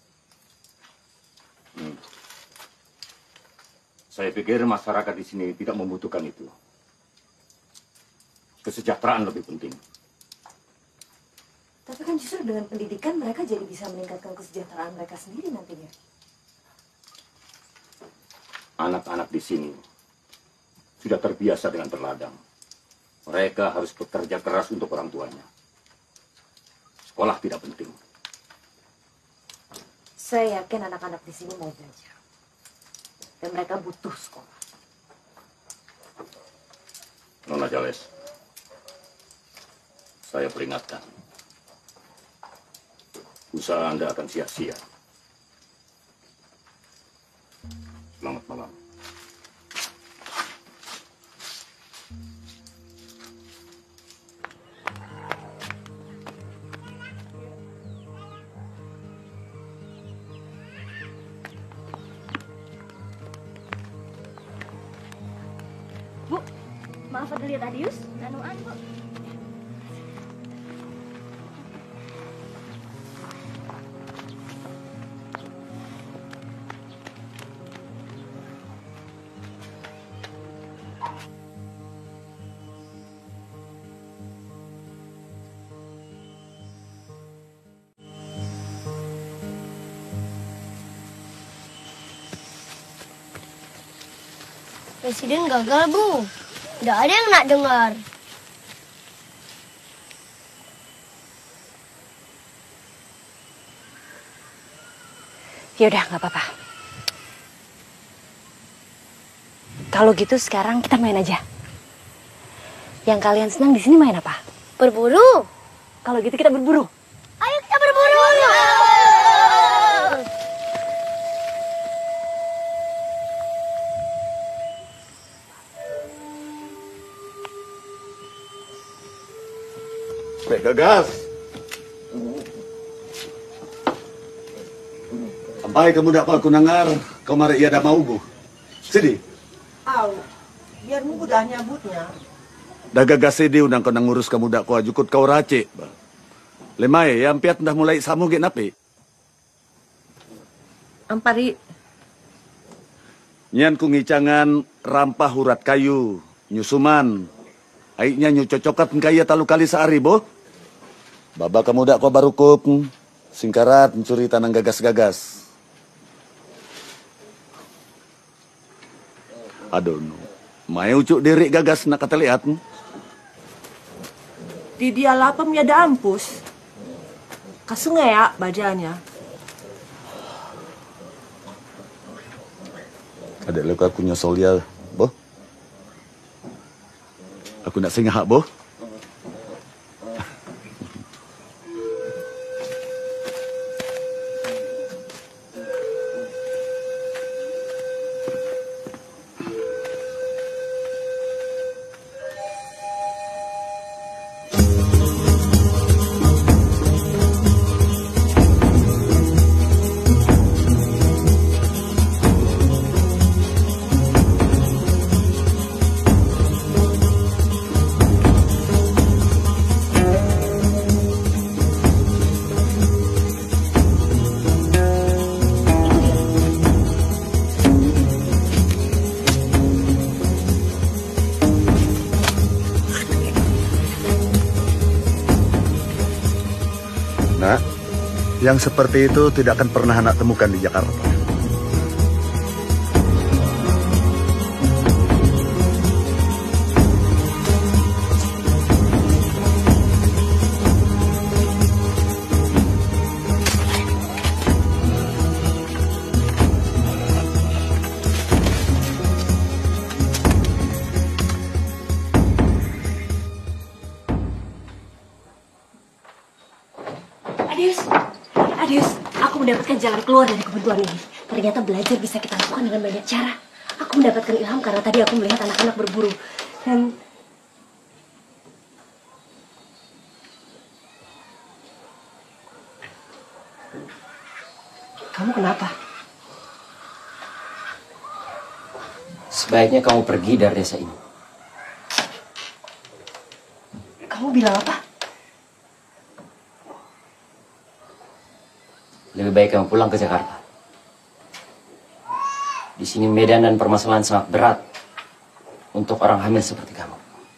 I: Hmm. Saya pikir masyarakat di sini tidak membutuhkan itu. Kesejahteraan lebih penting.
A: Tapi kan justru dengan pendidikan mereka jadi bisa meningkatkan kesejahteraan mereka sendiri nantinya.
I: Anak-anak di sini sudah terbiasa dengan berladang. Mereka harus bekerja keras untuk orang tuanya. Sekolah tidak penting.
A: Saya yakin anak-anak di sini mau belajar. Dan mereka butuh sekolah.
I: Nona Jales, saya peringatkan. Usaha Anda akan sia-sia. Selamat malam.
N: Bu, maaf ada lihat Adius, danuan, Bu.
F: Presiden gagal, Bu. Tidak ada yang nak dengar.
A: Ya udah, nggak apa-apa.
N: Kalau gitu sekarang kita main aja. Yang kalian senang di sini main apa?
F: Berburu.
N: Kalau gitu kita berburu.
F: Ayo kita berburu.
H: Baik, Gagas. Sampai kamu dapat kunangar, kau mari ia dah mau bu. Sini.
K: Au, biar mudah nyabutnya.
H: Dah Gagas sini undang kau nang ngurus kamu dak kau ajukut kau racik. Lemai, yang piat dah mulai samu git napi.
K: Ampari.
H: Nyan ku ngicangan rampah hurat kayu, nyusuman. Aiknya nyu cocokat kaya talu kali sehari, boh. Baba kamu dak kau baru kup, singkarat mencuri tanang gagas-gagas. Aduh, no. Mai ucuk diri gagas nak kata lihat.
K: Di dia lapam ya ada ampus. Kasungai ya bajanya.
H: Kadek leko aku nyosol ya, boh. Aku nak singgah, boh.
P: Nak, yang seperti itu tidak akan pernah anak temukan di Jakarta.
N: Adius, Adius, aku mendapatkan jalan keluar dari kebuntuan ini. Ternyata belajar bisa kita lakukan dengan banyak cara. Aku mendapatkan ilham karena tadi aku melihat anak-anak berburu. Dan kamu kenapa?
G: Sebaiknya kamu pergi dari desa ini.
N: Kamu bilang apa?
G: Lebih baik kamu pulang ke Jakarta. Di sini medan dan permasalahan sangat berat untuk orang hamil seperti kamu.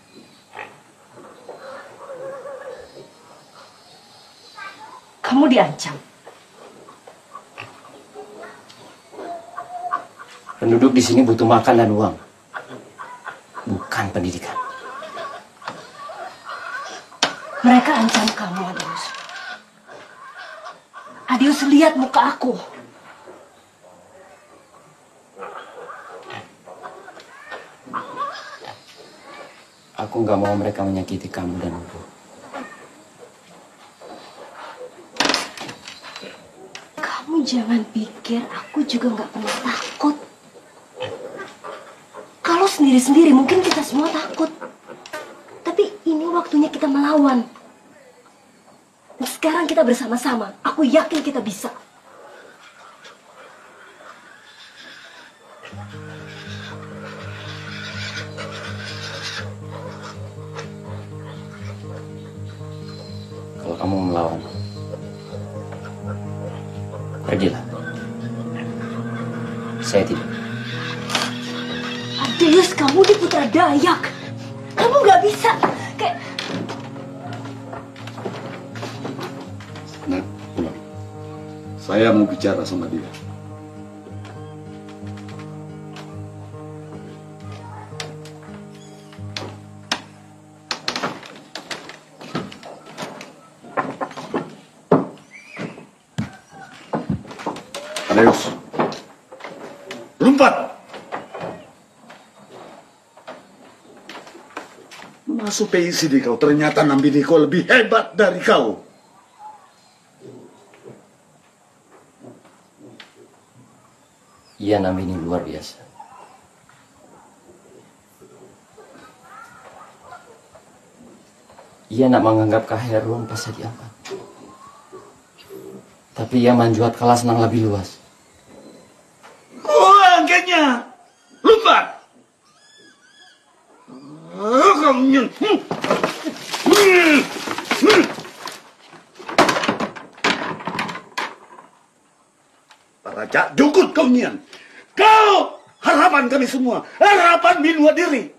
N: Kamu diancam.
G: Penduduk di sini butuh makan dan uang, bukan pendidikan.
N: Mereka ancam kamu, Adius. Adius, lihat muka aku.
G: Aku nggak mau mereka menyakiti kamu dan Ibu.
N: Kamu jangan pikir aku juga nggak pernah takut. Kalau sendiri-sendiri mungkin kita semua takut. Tapi ini waktunya kita melawan. Dan sekarang kita bersama-sama. Aku yakin kita bisa.
G: Kalau kamu melawan, pergilah. Saya tidak.
N: Adius, kamu di Putra Dayak. Kamu nggak bisa. Kayak...
H: Nah, pulang. Saya mau bicara sama dia. Adius. Lompat.
P: Masuk P I C D kau, ternyata Nambiniko lebih hebat dari kau.
G: Iya, Nambini luar biasa. Ia nak menganggap Kak Herun pas lagi apa. Tapi ia manjuat kelas nang lebih luas.
P: Oh, angkanya. Lupa. Oh, kamu. Raja jukut kau nian. Kau harapan kami semua. Harapan minua diri.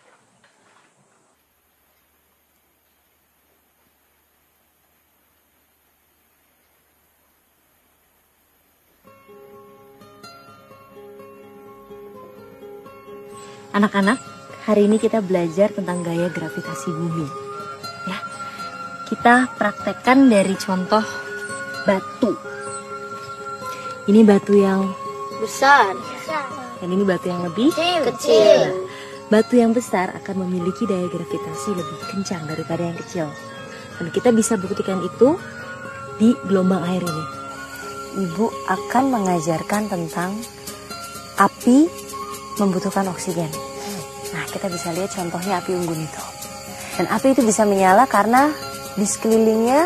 A: Anak-anak, hari ini kita belajar tentang gaya gravitasi bumi. Ya, kita praktekkan dari contoh batu. Ini batu yang
F: Besar.
A: dan ini batu yang lebih
F: Kecil.
A: Nah, batu yang besar akan memiliki daya gravitasi lebih kencang daripada yang kecil. Dan kita bisa buktikan itu di gelombang air ini. Ibu akan mengajarkan tentang api membutuhkan oksigen. Nah, kita bisa lihat contohnya api unggun itu. Dan api itu bisa menyala karena di sekelilingnya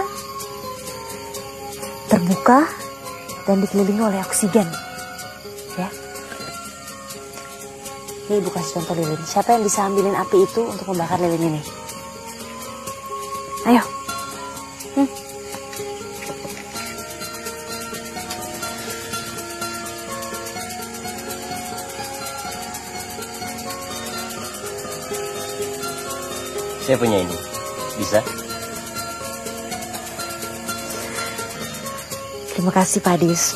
A: terbuka dan dikelilingi oleh oksigen. Ya. Ini Ibu kasih contoh lilin. Siapa yang bisa ambilin api itu untuk membakar lilin ini? Ayo. Hmm.
G: Saya punya ini. Bisa?
A: Terima kasih Pak Dis.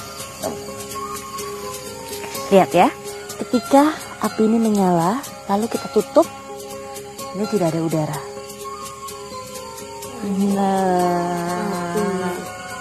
A: Lihat ya, ketika api ini menyala, lalu kita tutup, ini tidak ada udara. Nah,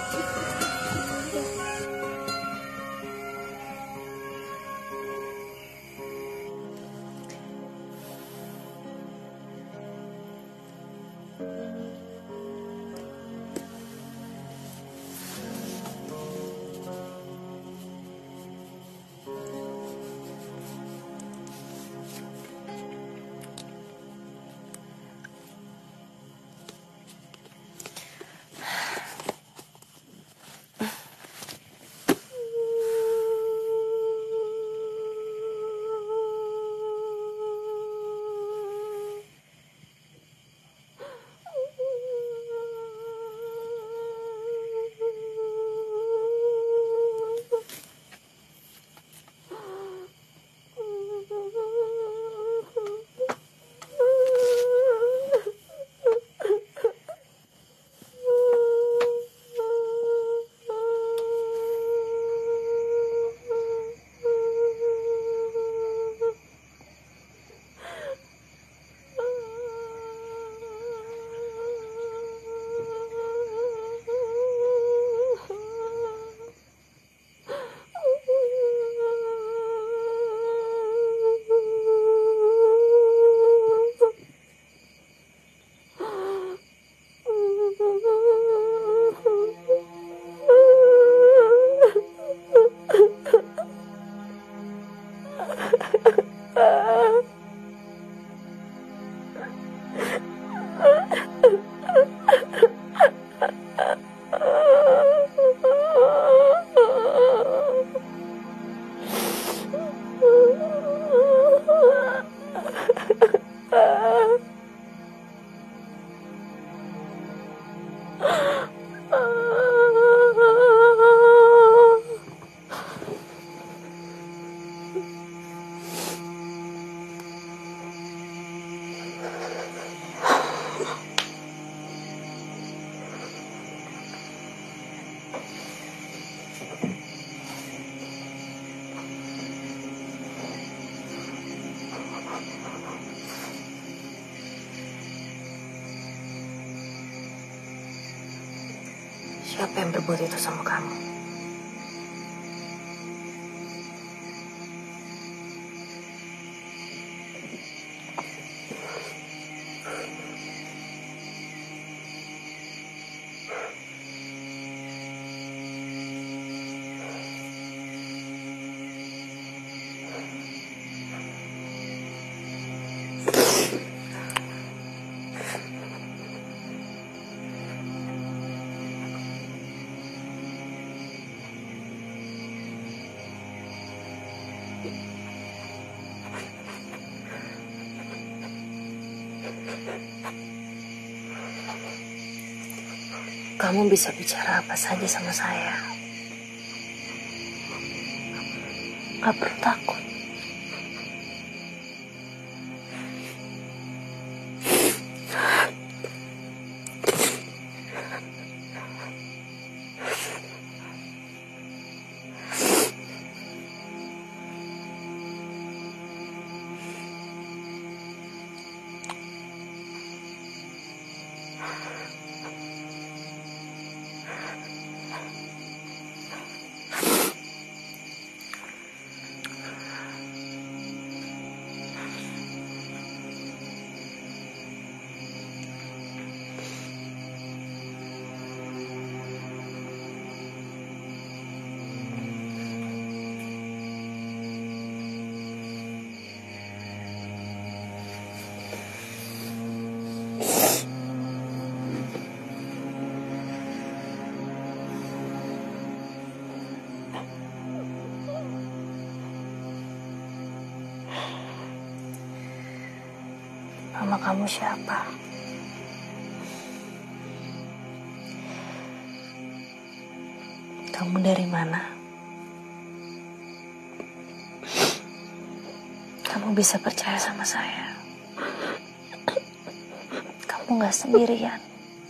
A: siapa yang berbuat itu sama kamu? Kamu bisa bicara apa saja sama saya. Gak perlu takut. Nama kamu siapa? Kamu dari mana? Kamu bisa percaya sama saya. Kamu gak sendirian.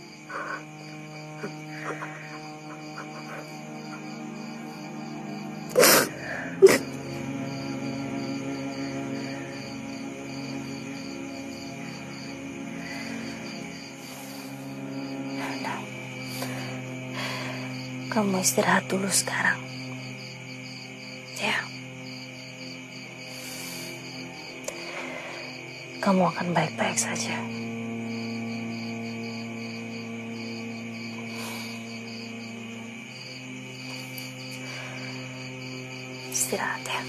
A: Kamu istirahat dulu sekarang. Ya. Kamu akan baik-baik saja. Istirahat ya.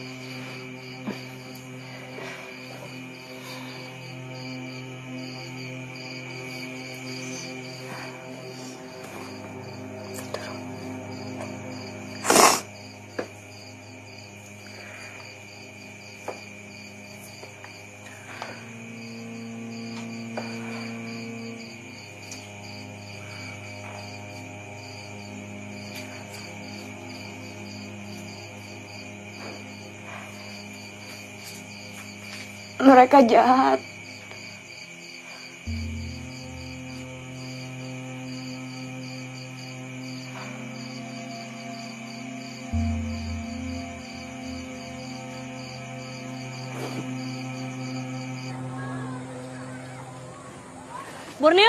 F: Mereka jahat.
A: Borneo.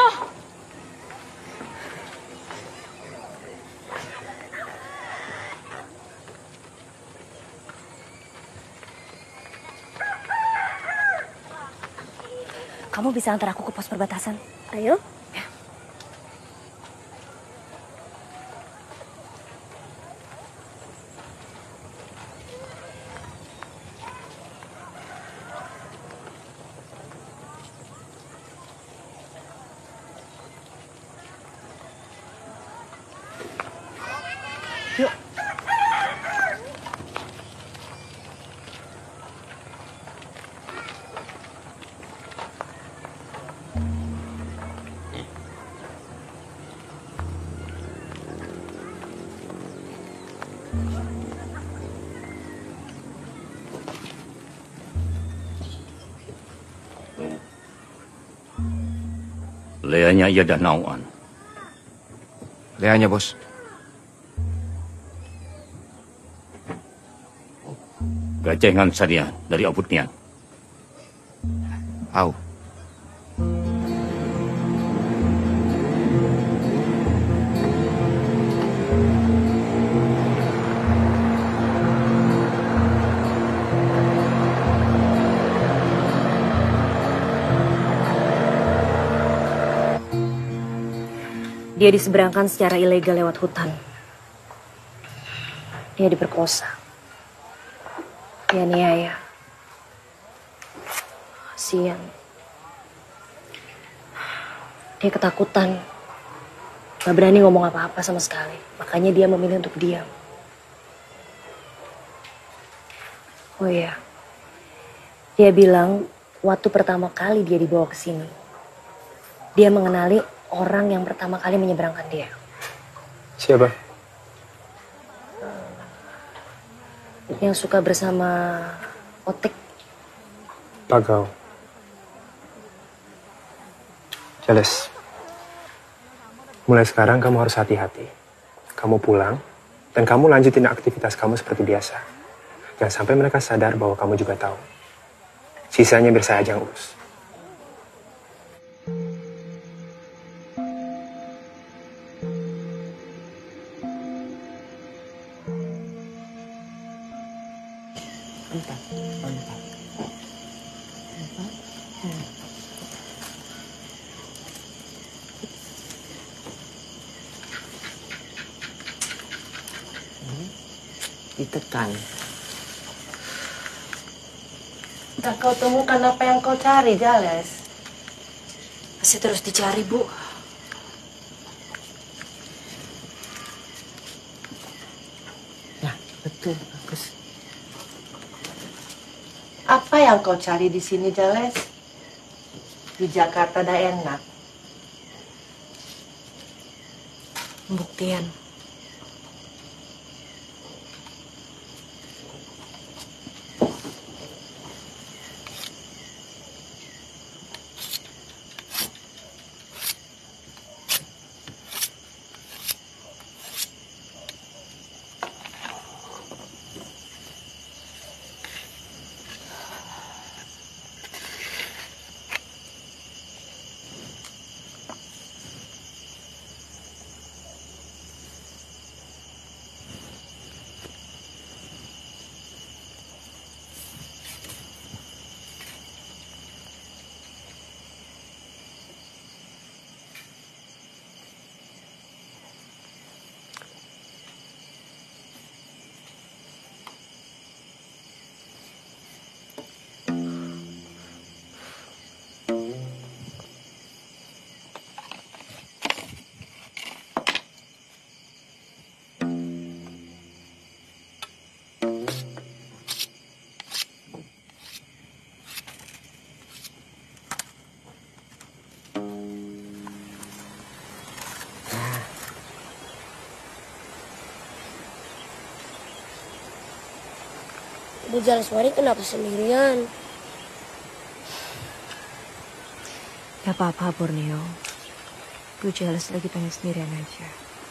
A: Kamu bisa antar aku ke pos perbatasan?
F: Ayo.
A: Ya. Yuk.
I: Leanya ia dah nauan.
M: Leanya, bos.
I: Gacengan sadian dari Obutnian.
M: Au.
A: Dia diseberangkan secara ilegal lewat hutan. Dia diperkosa. Dia niaya. Kasian. Dia ketakutan. Gak berani ngomong apa-apa sama sekali. Makanya dia memilih untuk diam. Oh iya. Dia bilang waktu pertama kali dia dibawa ke sini, Dia mengenali orang yang pertama kali menyeberangkan dia.
C: Siapa?
A: Yang suka bersama Otik.
C: Pagau. Jelas. Mulai sekarang kamu harus hati-hati. Kamu pulang, dan kamu lanjutin aktivitas kamu seperti biasa. Jangan sampai mereka sadar bahwa kamu juga tahu. Sisanya biar saya aja yang urus.
K: Empat, empat. Empat, hmm. Hmm. Ditekan. Tak kau temukan apa yang kau cari, Jales?
A: Masih terus dicari, Bu.
K: Ya, betul, bagus. Apa yang kau cari di sini, Jales? Di Jakarta dah enak.
A: Pembuktian.
F: Bu Jaleswari kenapa sendirian?
A: Gak apa-apa, Borneo. Bu Jales lagi pengen sendirian aja.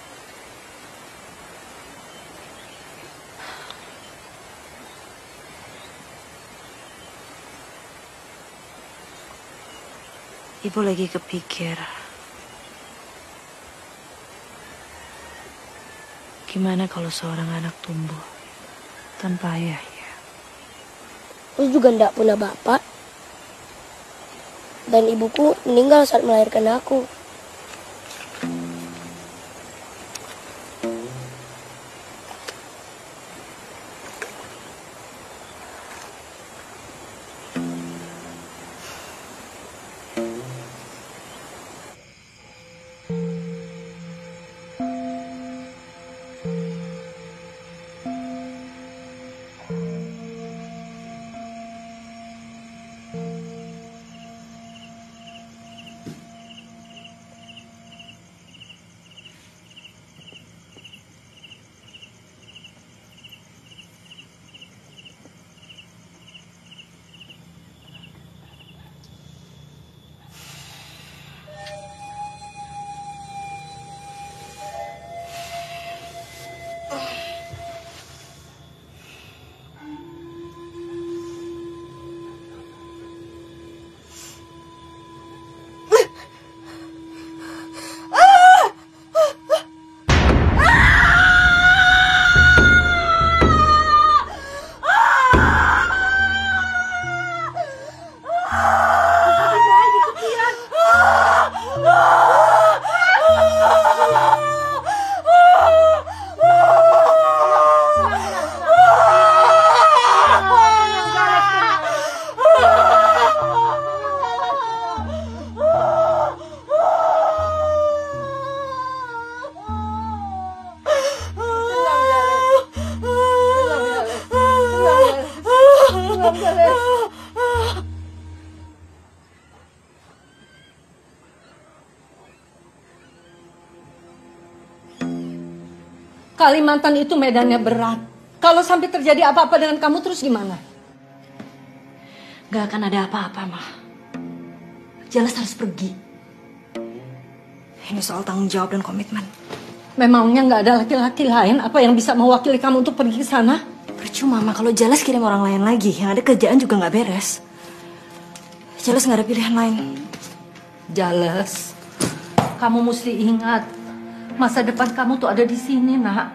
A: Ibu lagi kepikir. Gimana kalau seorang anak tumbuh tanpa ayahnya?
F: Terus juga ndak punya bapak. Dan ibuku meninggal saat melahirkan aku.
K: Kalimantan itu medannya berat. Kalau sampai terjadi apa-apa dengan kamu terus gimana?
N: Gak akan ada apa-apa, Ma. Jelas harus pergi.
A: Ini soal tanggung jawab dan komitmen.
K: Memangnya nggak ada laki-laki lain apa yang bisa mewakili kamu untuk pergi ke sana?
A: Percuma, Ma. Kalau Jelas kirim orang lain lagi, yang ada kerjaan juga nggak beres. Jelas nggak ada pilihan lain.
K: Jelas, kamu mesti ingat masa depan kamu tuh ada di sini, Nak.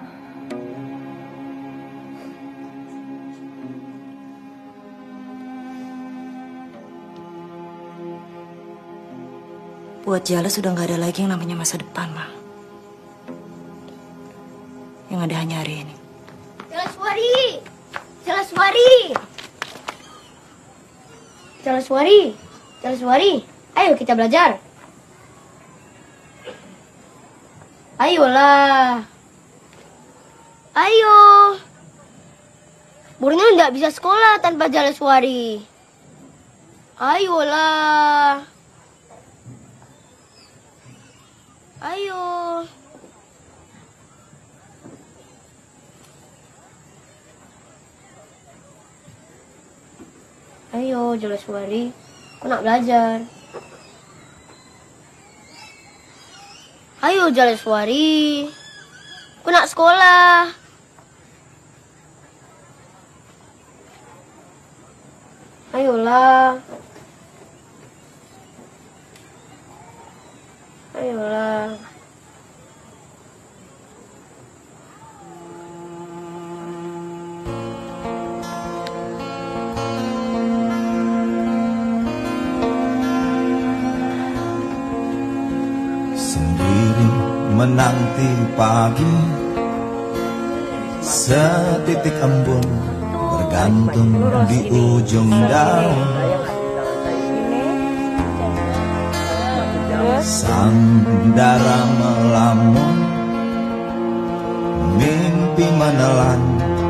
A: Buat Jelas sudah nggak ada lagi yang namanya masa depan, Ma. Yang ada hanya hari ini.
F: Jalaswari! Jalaswari! Jalaswari! Jalaswari! Ayo kita belajar. Ayolah. Ayo. Borneo nggak bisa sekolah tanpa Jalaswari. Ayolah. Ayo. Ayo, Jalaswari. Aku nak belajar. Ayo, Jalaswari. Aku nak sekolah. Ayolah. Ayolah.
Q: Menanti pagi, setitik embun bergantung di ujung daun. Sandara melamun, mimpi menelan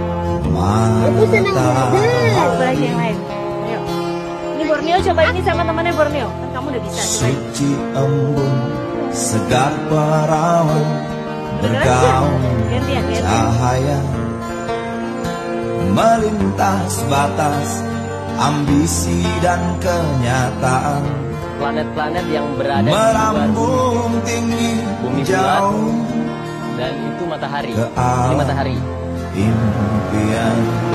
Q: matahari.
A: Ini Borneo, coba ini sama temannya Borneo. Kamu udah bisa.
Q: Suci embun, segar perawan, bergaung cahaya, melintas batas ambisi dan kenyataan.
G: Planet-planet yang berada
Q: melambung tinggi
G: bumi
Q: jauh,
G: dan itu matahari.
Q: Ke
G: Ini matahari.
Q: Impian.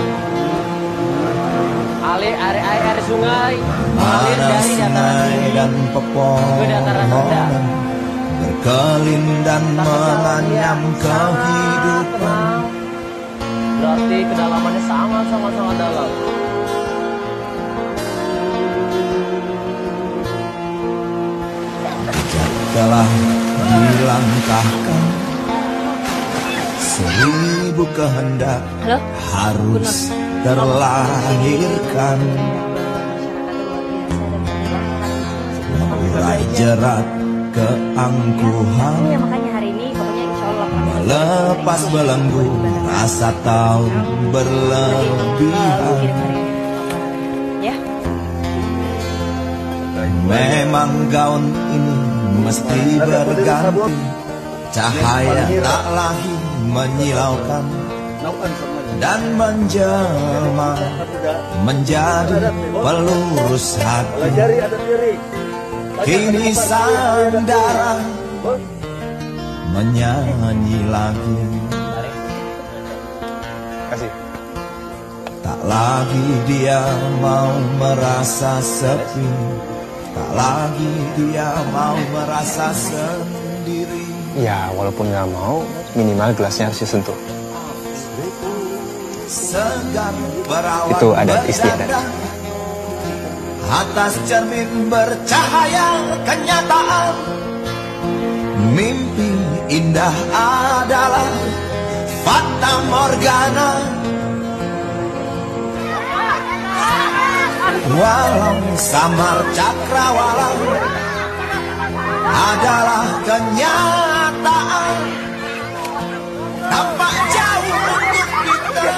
G: Alir air air, air sungai alir dari dataran tinggi
Q: dan
G: ke dataran rendah.
Q: Berkelin dan menganyam kehidupan.
G: Berarti kedalamannya sangat sangat sangat dalam.
Q: Telah dilangkahkan seribu kehendak.
A: Halo?
Q: Harus terlahirkan, mengurai jerat keangkuhan,
A: Ya makanya hari ini pokoknya insya Allah.
Q: melepas belenggu rasa tahu berlebihan.
A: Ya.
Q: Memang gaun ini mesti berganti, cahaya tak lagi menyilaukan dan menjelma menjadi pelurus hati. Kini sandara menyanyi lagi.
C: Kasih.
Q: Tak lagi dia mau merasa sepi, tak lagi dia mau merasa sendiri.
C: Ya, walaupun nggak mau, minimal gelasnya harus disentuh.
Q: Itu
C: adat istiadat.
Q: Atas cermin bercahaya kenyataan, mimpi indah adalah fata morgana. Walau samar cakrawala adalah kenyataan, tampak jauh untuk kita.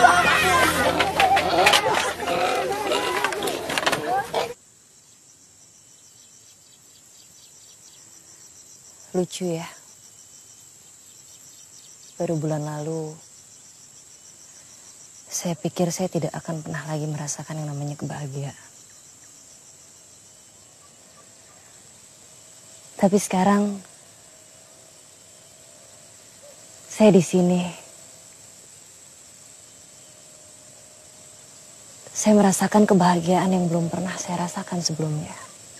A: Lucu ya. baru bulan lalu, saya pikir saya tidak akan pernah lagi merasakan yang namanya kebahagiaan. Tapi sekarang, saya di sini. Saya merasakan kebahagiaan yang belum pernah saya rasakan sebelumnya.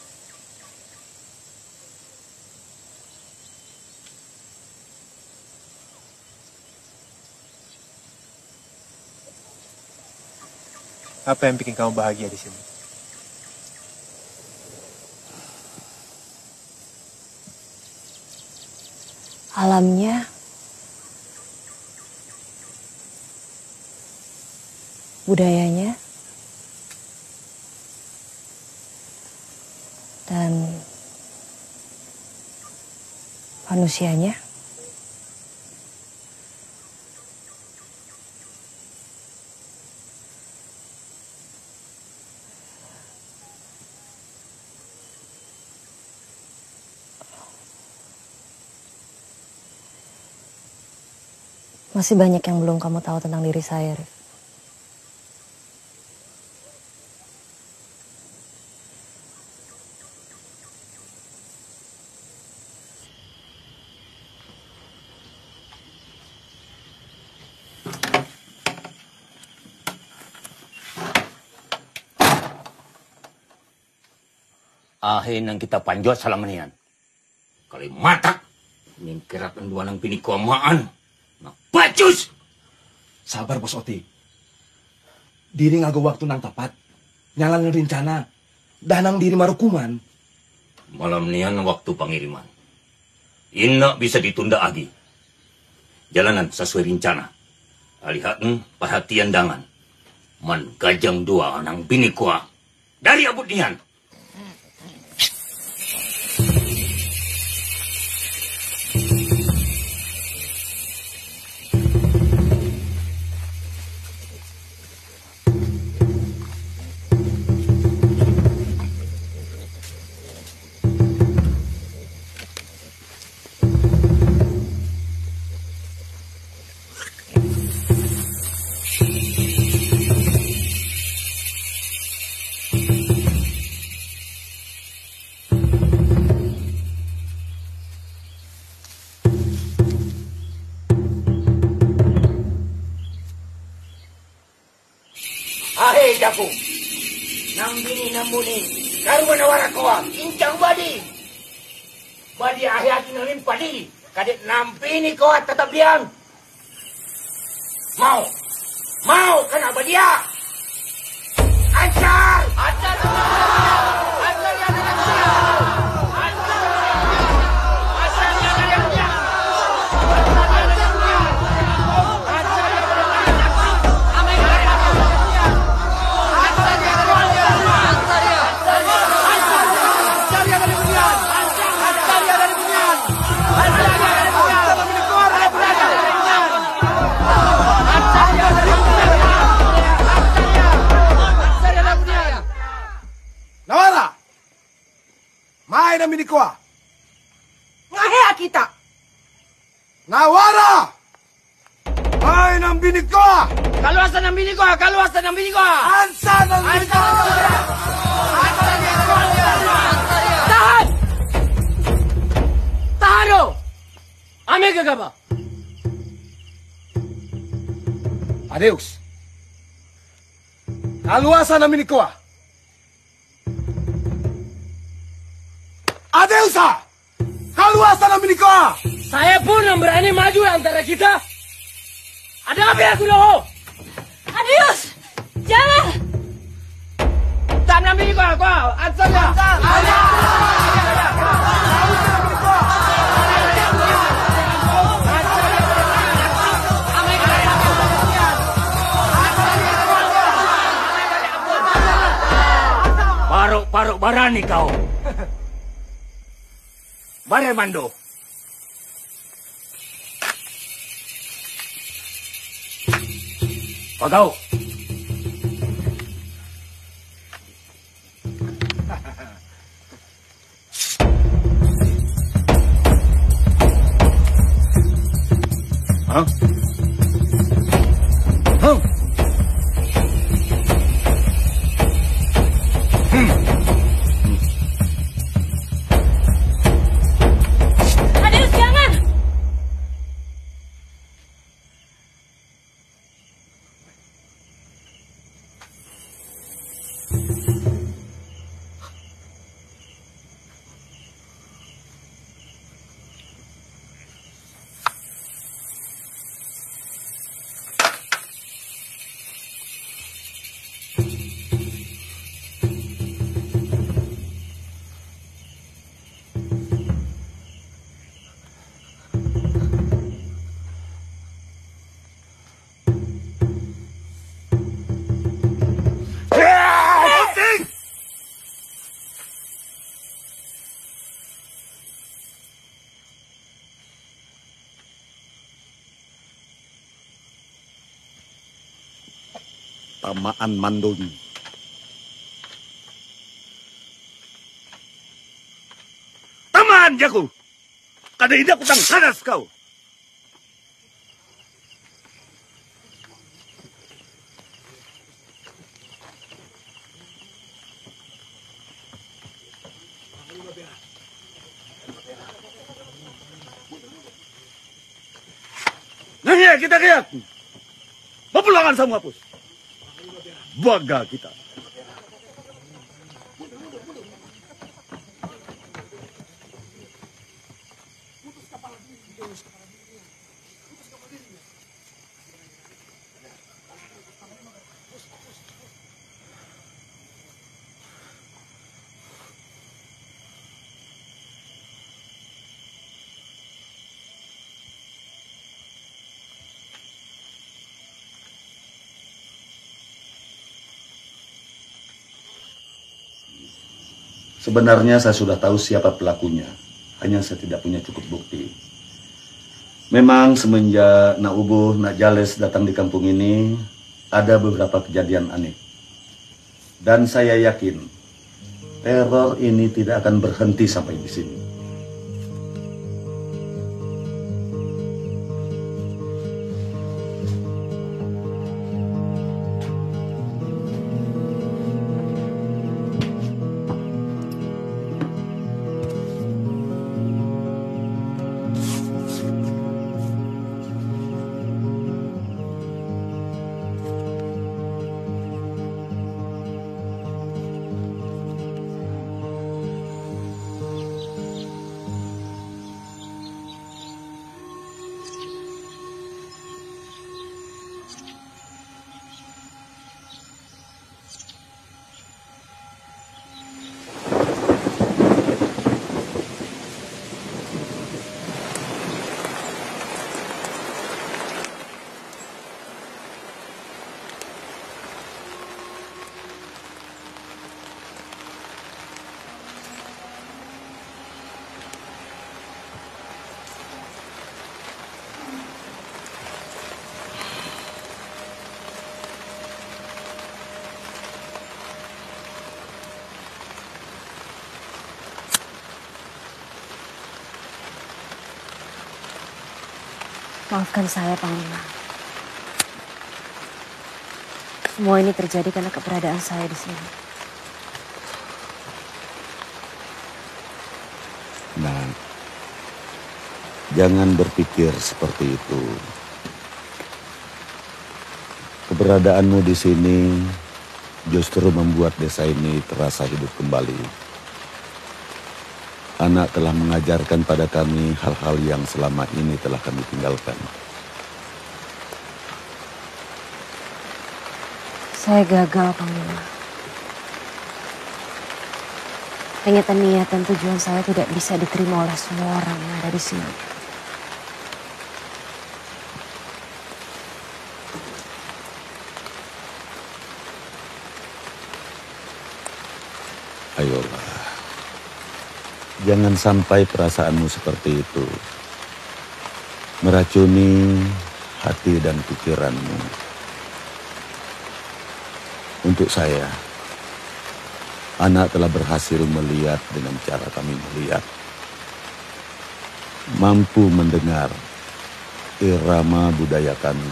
C: Apa yang bikin kamu bahagia di sini?
A: Alamnya, budayanya, dan manusianya. Masih banyak yang belum kamu tahu tentang diri saya, Rif.
I: Ahin yang kita panjot salamanian. Kali matak, ningkirakan dua nang pini kuamaan. Nah, bacus!
J: Sabar, Bos Oti. Diri ngago waktu nang tepat. Nyalan rencana. Danang diri marukuman.
I: Malam nian waktu pengiriman. Inna bisa ditunda lagi. Jalanan sesuai rencana. Alihatn perhatian dangan. Man gajang dua nang bini kuah. Dari abut nian.
Q: Ahai jaku, nang bini nambuni, karuan awara koa, incang badi. Badi ahai aki nalim padi, kadit nampini koa tetap diam. Mau, mau kena badia. Acar, acar, acar yang ada dia.
J: Nawara! Mai na minikoa!
K: Ngahea kita!
J: Nawara! Mai na minikoa!
Q: Kaluasan ng bini ko, kaluasan ng bini ko!
J: Ansa ng bini ko!
Q: Tahan! Tahan o! Ame ka ba?
J: Adeus! Kaluasan ng minikoa! Adeusa! Kaluasan ng minikoa!
Q: Saya pun yang berani maju antara kita. Ada apa ya kuno?
N: Adius! Jangan!
Q: Tam na bini ko, ko! Ansar ya!
I: Paruk-paruk barani kau. Bare mando. Pagau.
P: Hah? Hah?
N: Adeus, jangan!
P: Tamaan Mandoni. Tamaan jaku. Kada ini aku tang sanas kau. Nah ya kita lihat. Pepulangan semua pus. Baga kita.
H: Sebenarnya saya sudah tahu siapa pelakunya, hanya saya tidak punya cukup bukti. Memang semenjak Nak Ubuh, Nak Jales datang di kampung ini, ada beberapa kejadian aneh. Dan saya yakin, teror ini tidak akan berhenti sampai di sini.
A: Maafkan saya, Panglima. Semua ini terjadi karena keberadaan saya di sini.
H: Nah, jangan berpikir seperti itu. Keberadaanmu di sini justru membuat desa ini terasa hidup kembali. Anak telah mengajarkan pada kami hal-hal yang selama ini telah kami tinggalkan.
A: Saya gagal, Panglima. Ternyata niat dan tujuan saya tidak bisa diterima oleh semua orang yang ada di sini.
H: Ayolah. Jangan sampai perasaanmu seperti itu meracuni hati dan pikiranmu. Untuk saya, anak telah berhasil melihat dengan cara kami melihat, mampu mendengar irama budaya kami.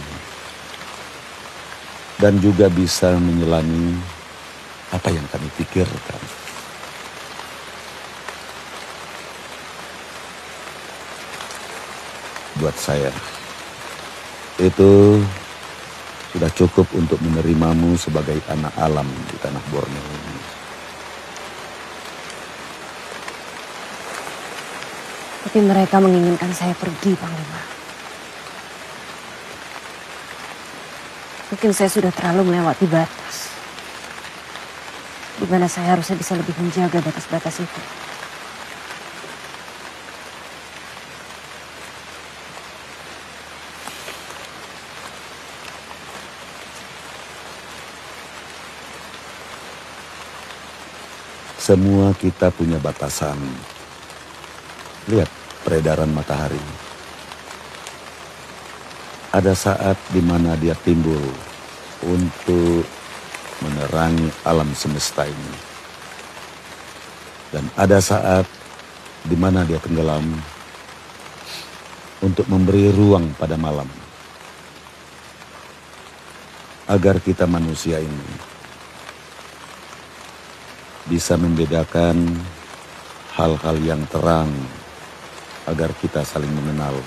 H: Dan juga bisa menyelami apa yang kami pikirkan. Buat saya, itu sudah cukup untuk menerimamu sebagai anak alam di tanah Borneo ini.
N: Tapi mereka menginginkan saya pergi, Panglima. Mungkin saya sudah terlalu melewati batas. Di mana saya harusnya bisa lebih menjaga batas-batas itu.
H: Semua kita punya batasan. Lihat peredaran matahari. Ada saat di mana dia timbul untuk menerangi alam semesta ini. Dan ada saat di mana dia tenggelam untuk memberi ruang pada malam. Agar kita manusia ini bisa membedakan hal-hal yang terang agar kita saling mengenal.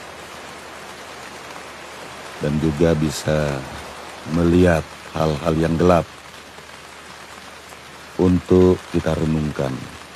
H: Dan juga bisa melihat hal-hal yang gelap untuk kita renungkan.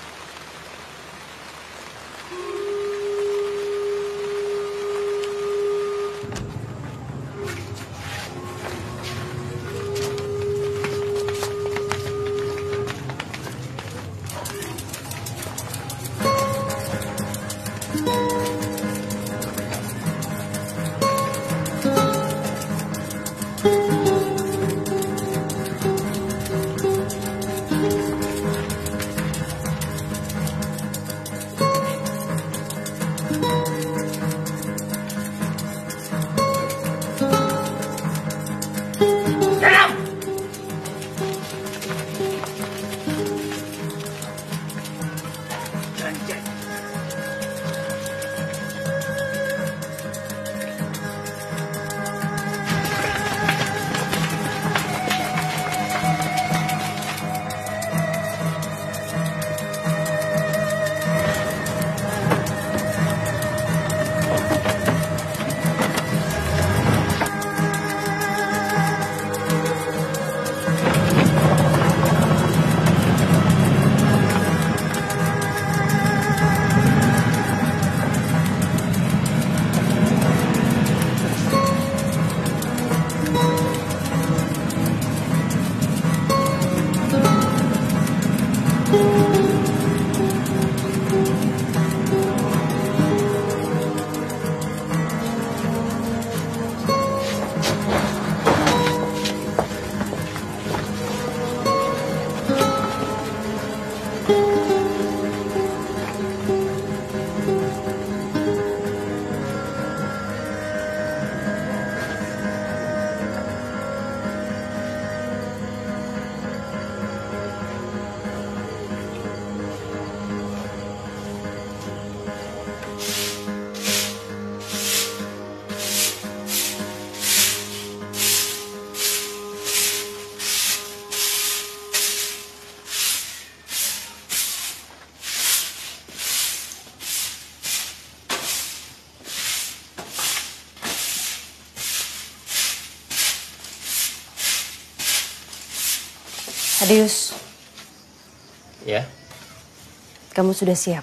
N: Adius.
G: Ya?
N: Kamu sudah siap?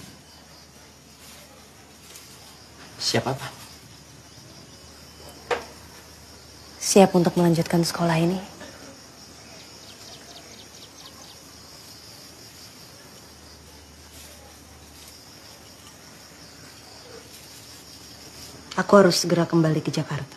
G: Siap apa?
N: Siap untuk melanjutkan sekolah ini? Aku harus segera kembali ke Jakarta.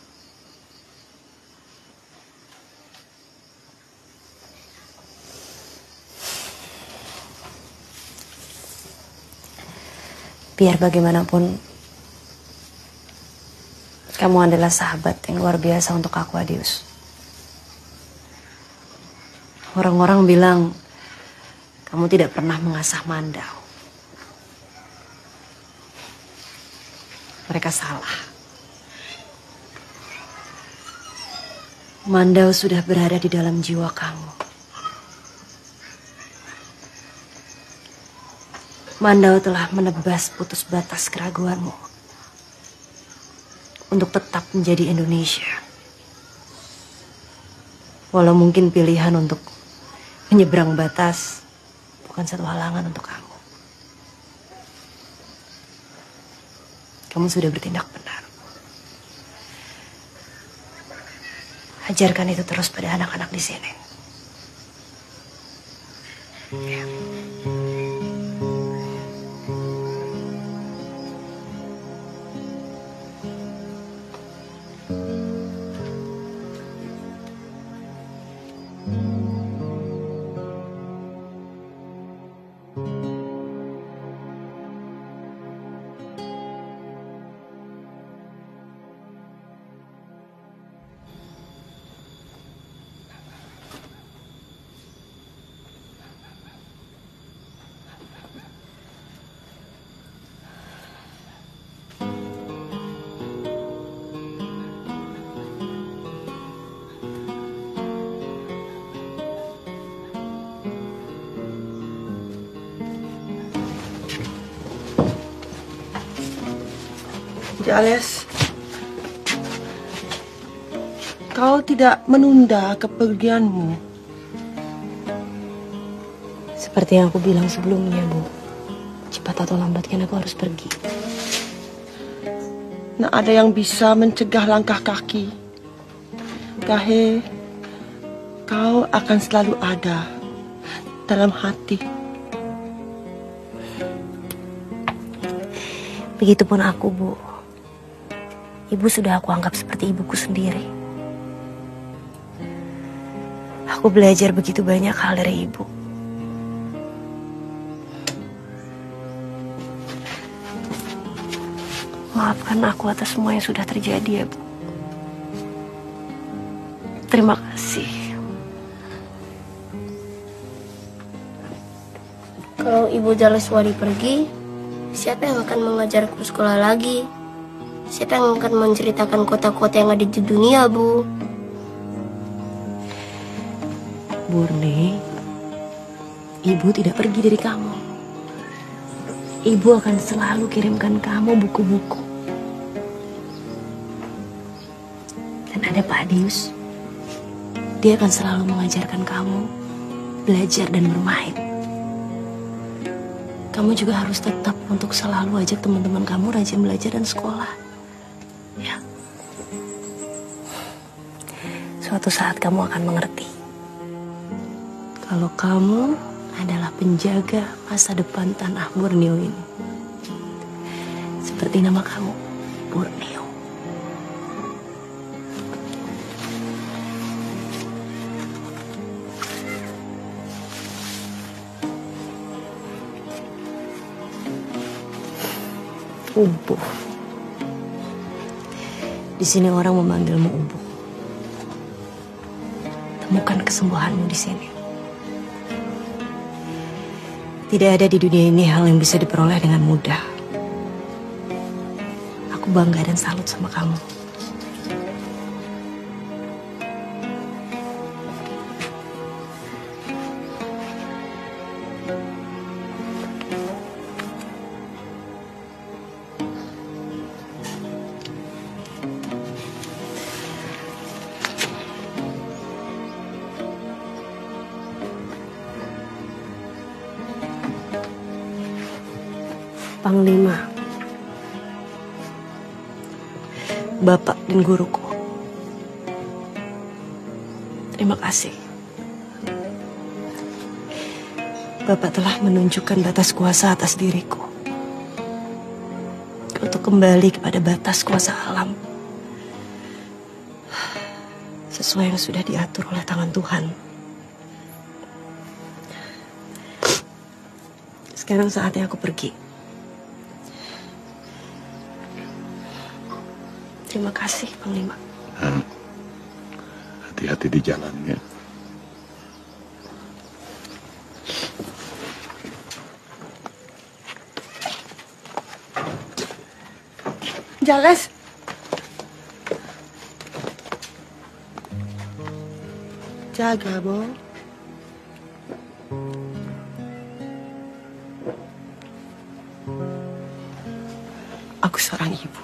N: Biar bagaimanapun, kamu adalah sahabat yang luar biasa untuk aku, Adius. Orang-orang bilang, kamu tidak pernah mengasah Mandau. Mereka salah.
A: Mandau sudah berada di dalam jiwa kamu. Mandau telah menebas putus batas keraguanmu untuk tetap menjadi Indonesia. Walau mungkin pilihan untuk menyeberang batas bukan satu halangan untuk kamu. Kamu sudah bertindak benar. Ajarkan itu terus pada anak-anak di sini. Ya.
K: Jales, kau tidak menunda kepergianmu.
A: Seperti yang aku bilang sebelumnya, Bu. Cepat atau lambat kan aku harus pergi.
K: Nah, ada yang bisa mencegah langkah kaki. Gahe, kau akan selalu ada dalam hati.
A: Begitupun aku, Bu. Ibu sudah aku anggap seperti ibuku sendiri. Aku belajar begitu banyak hal dari ibu. Maafkan aku atas semua yang sudah terjadi, ya, Bu. Terima kasih.
F: Kalau Ibu Jaleswari pergi, siapa yang akan mengajarku sekolah lagi? Siapa yang akan menceritakan kota-kota yang ada di dunia, Bu?
A: Burni, Ibu tidak pergi dari kamu. Ibu akan selalu kirimkan kamu buku-buku. Dan ada Pak Adius. Dia akan selalu mengajarkan kamu belajar dan bermain. Kamu juga harus tetap untuk selalu ajak teman-teman kamu rajin belajar dan sekolah. Ya. Suatu saat kamu akan mengerti. Kalau kamu adalah penjaga masa depan tanah Borneo ini. Seperti nama kamu, Borneo. Ubuh. Di sini orang memanggilmu Ubuh. Temukan kesembuhanmu di sini. Tidak ada di dunia ini hal yang bisa diperoleh dengan mudah. Aku bangga dan salut sama kamu. Panglima, Bapak dan guruku, terima kasih. Bapak telah menunjukkan batas kuasa atas diriku untuk kembali kepada batas kuasa alam sesuai yang sudah diatur oleh tangan Tuhan. Sekarang saatnya aku pergi. Terima kasih, Panglima.
H: Hati-hati di jalan, ya.
K: Jales. jaga, Bo. Aku seorang ibu.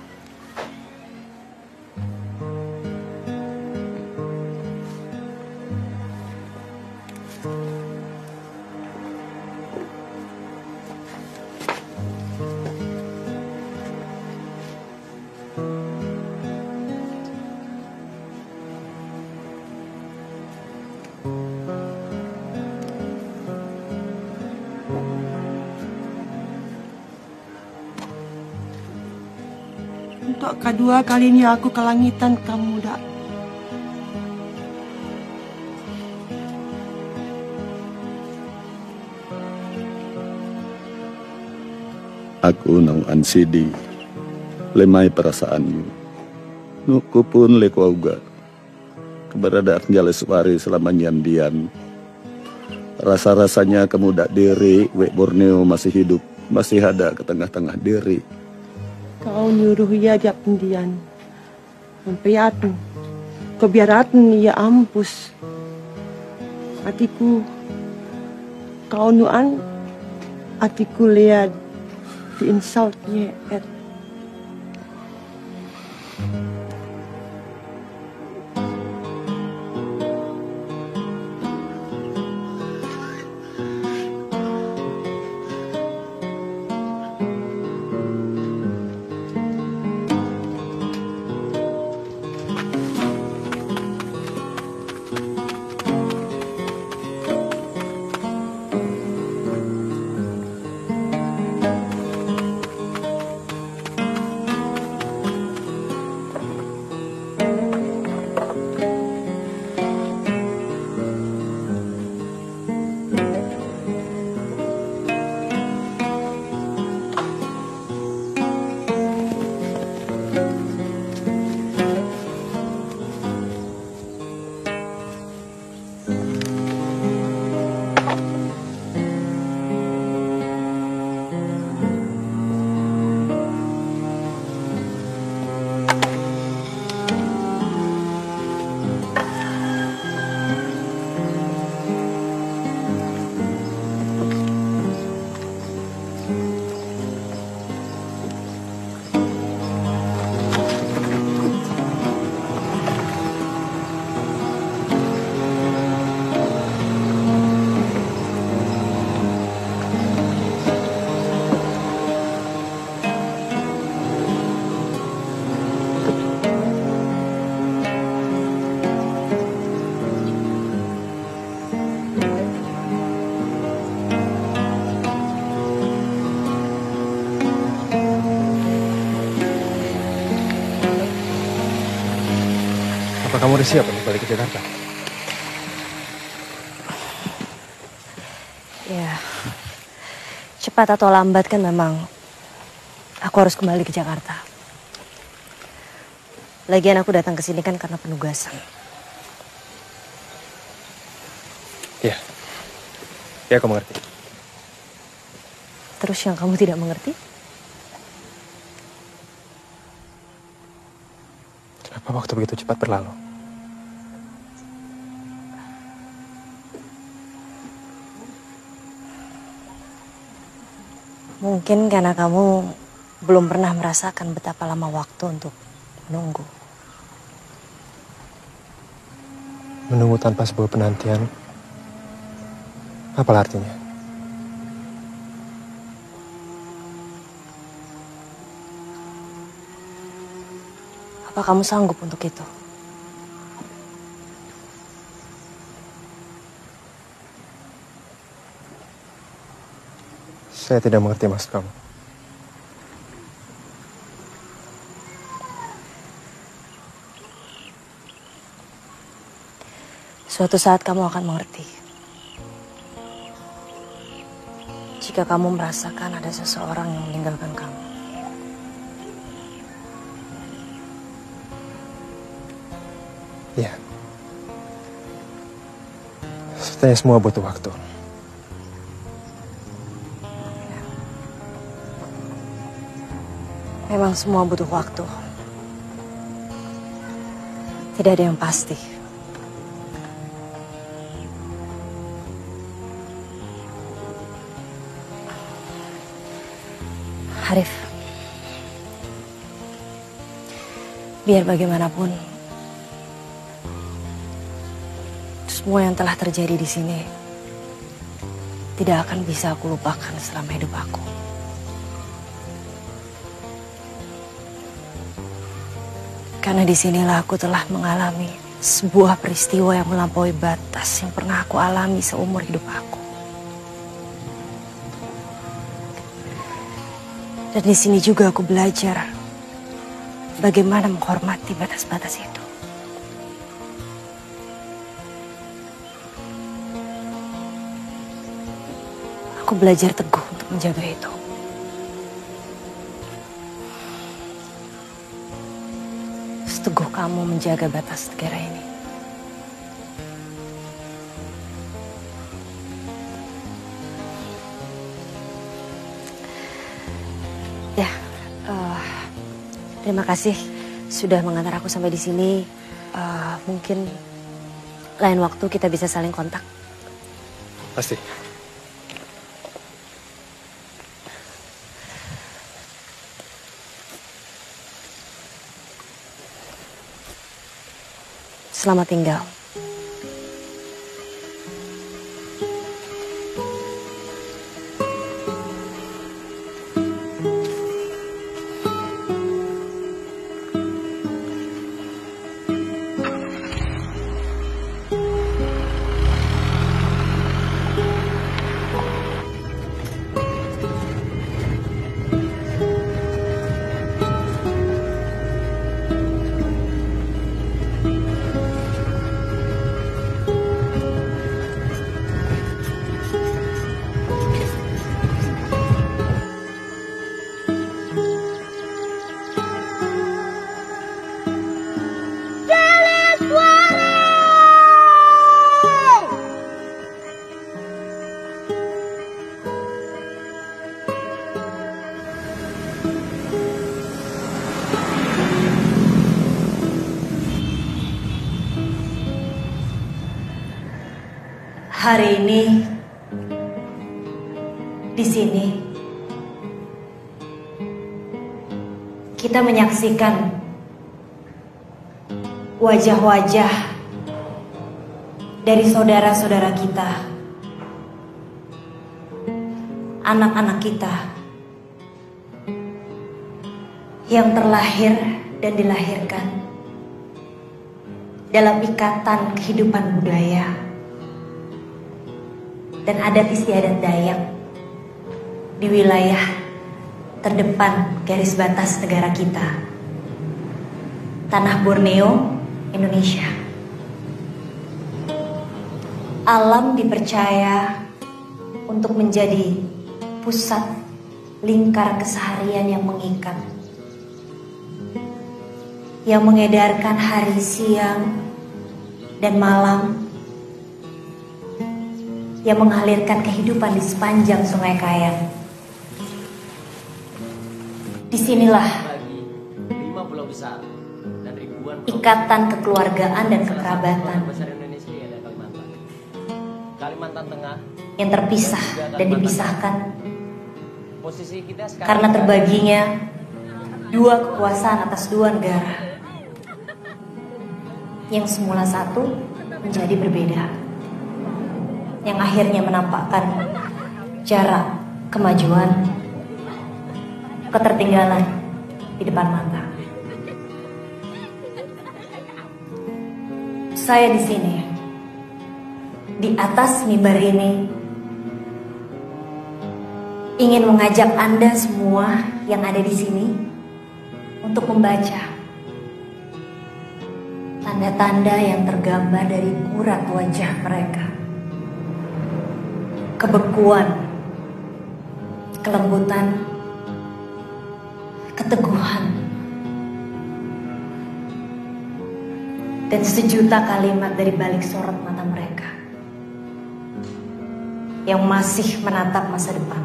K: Untuk kedua kalinya aku ke langitan kamu, dak.
H: Aku nang ansidi, lemai perasaanmu. Nuku pun leku auga. Keberadaan Jaleswari selama nyandian. Rasa-rasanya kamu dak diri, Wek Borneo masih hidup, masih ada ke tengah-tengah diri.
K: Kau nyuruh ia jak pendian. Mempiatu. Kebiaratan ia ampus. Hatiku. Kau nuan. Hatiku lihat. Di insult ye et.
C: Apa kamu udah siap untuk balik ke Jakarta?
A: Ya, cepat atau lambat kan memang aku harus kembali ke Jakarta. Lagian aku datang ke sini kan karena penugasan.
C: Ya, ya aku mengerti.
A: Terus yang kamu tidak mengerti?
C: Kenapa waktu begitu cepat berlalu?
A: Mungkin karena kamu belum pernah merasakan betapa lama waktu untuk menunggu.
C: Menunggu tanpa sebuah penantian, apa artinya?
A: Apa kamu sanggup untuk itu?
C: Saya tidak mengerti maksud kamu.
A: Suatu saat kamu akan mengerti. Jika kamu merasakan ada seseorang yang meninggalkan kamu.
C: Ya. Sepertinya semua butuh waktu.
A: Memang semua butuh waktu. Tidak ada yang pasti. Arif, biar bagaimanapun, semua yang telah terjadi di sini tidak akan bisa aku lupakan selama hidup aku. Karena disinilah aku telah mengalami sebuah peristiwa yang melampaui batas yang pernah aku alami seumur hidup aku. Dan di sini juga aku belajar bagaimana menghormati batas-batas itu. Aku belajar teguh untuk menjaga itu. Seteguh kamu menjaga batas negara ini. Ya, uh, terima kasih sudah mengantar aku sampai di sini. Uh, mungkin lain waktu kita bisa saling kontak.
C: Pasti.
A: Selamat tinggal. Hari ini di sini kita menyaksikan wajah-wajah dari saudara-saudara kita, anak-anak kita yang terlahir dan dilahirkan dalam ikatan kehidupan budaya dan adat istiadat Dayak di wilayah terdepan garis batas negara kita, tanah Borneo, Indonesia. Alam dipercaya untuk menjadi pusat lingkar keseharian yang mengikat, yang mengedarkan hari, siang, dan malam, yang mengalirkan kehidupan di sepanjang Sungai Kayan. Disinilah
G: lima pulau besar dan ribuan
A: ikatan kekeluargaan dan kekerabatan
G: besar Indonesia ada Kalimantan. Kalimantan Tengah
A: yang terpisah dan dipisahkan
G: posisi kita sekarang
A: karena terbaginya dua kekuasaan atas dua negara yang semula satu menjadi berbeda, yang akhirnya menampakkan jarak kemajuan, ketertinggalan di depan mata. Saya di sini, di atas mimbar ini, ingin mengajak Anda semua yang ada di sini untuk membaca tanda-tanda yang tergambar dari urat wajah mereka. Kebekuan, kelembutan, keteguhan, dan sejuta kalimat dari balik sorot mata mereka yang masih menatap masa depan.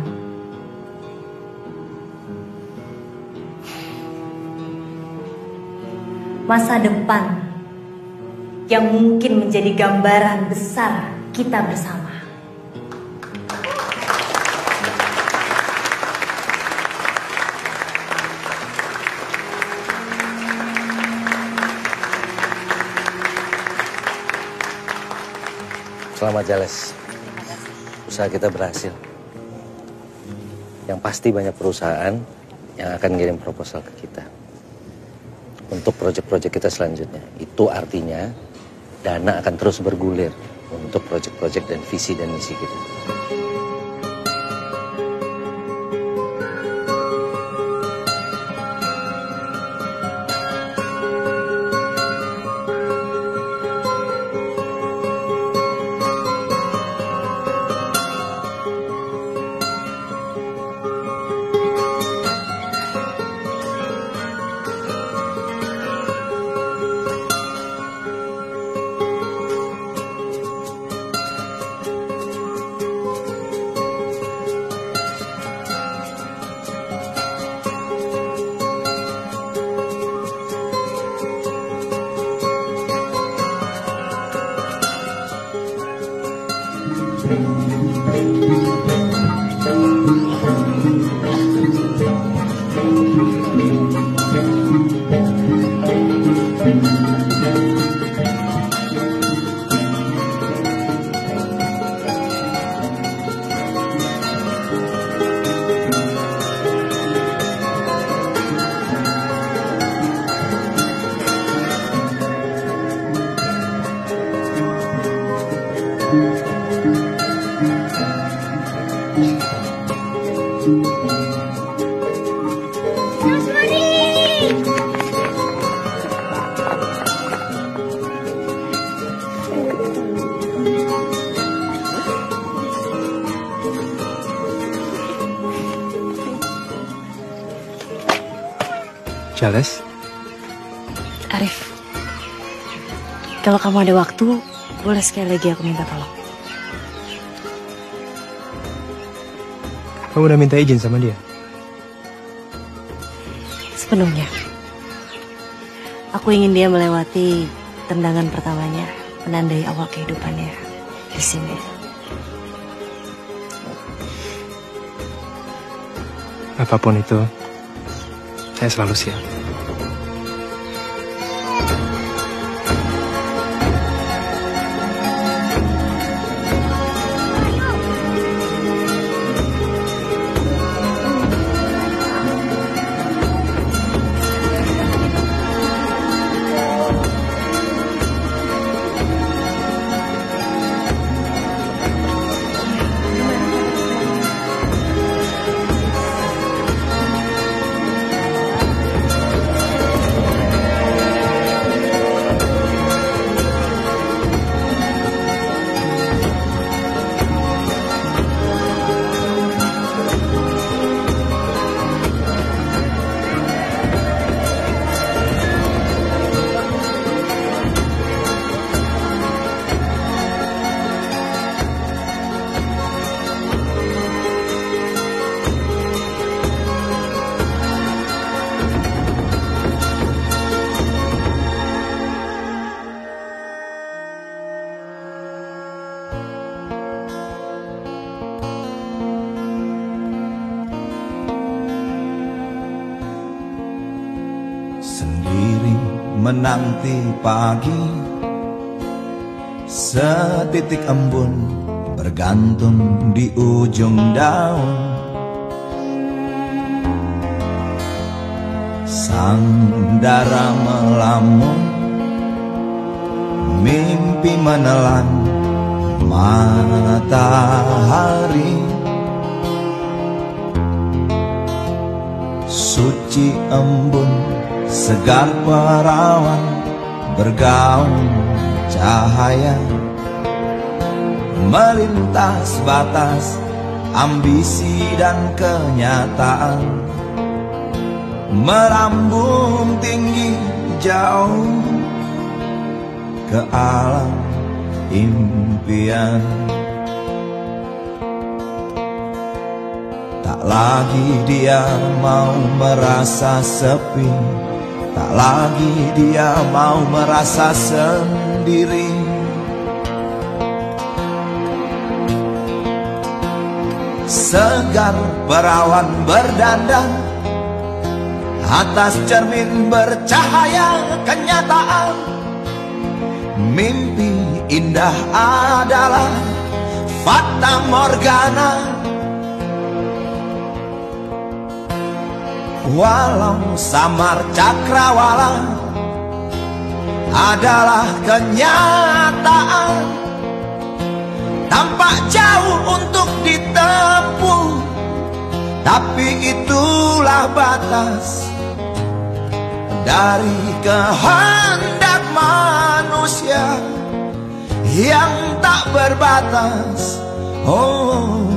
A: Masa depan yang mungkin menjadi gambaran besar kita bersama.
R: Selamat Jales. Usaha kita berhasil. Yang pasti banyak perusahaan yang akan ngirim proposal ke kita. Untuk proyek-proyek kita selanjutnya. Itu artinya dana akan terus bergulir untuk proyek-proyek dan visi dan misi kita.
C: Jales?
A: Arif, kalau kamu ada waktu, boleh sekali lagi aku minta tolong.
C: Kamu udah minta izin sama dia?
A: Sepenuhnya. Aku ingin dia melewati tendangan pertamanya, menandai awal kehidupannya di sini.
C: Apapun itu, saya selalu siap.
S: Menanti pagi, setitik embun bergantung di ujung daun. Sandara melamun, mimpi menelan matahari. Suci embun, segar perawan, bergaung cahaya, melintas batas ambisi dan kenyataan, merambung tinggi jauh ke alam impian. Tak lagi dia mau merasa sepi, tak lagi dia mau merasa sendiri. Segar perawan berdandan, atas cermin bercahaya kenyataan. Mimpi indah adalah fata morgana. Walau samar cakrawala adalah kenyataan, tampak jauh untuk ditempuh, tapi itulah batas dari kehendak manusia yang tak berbatas. Oh,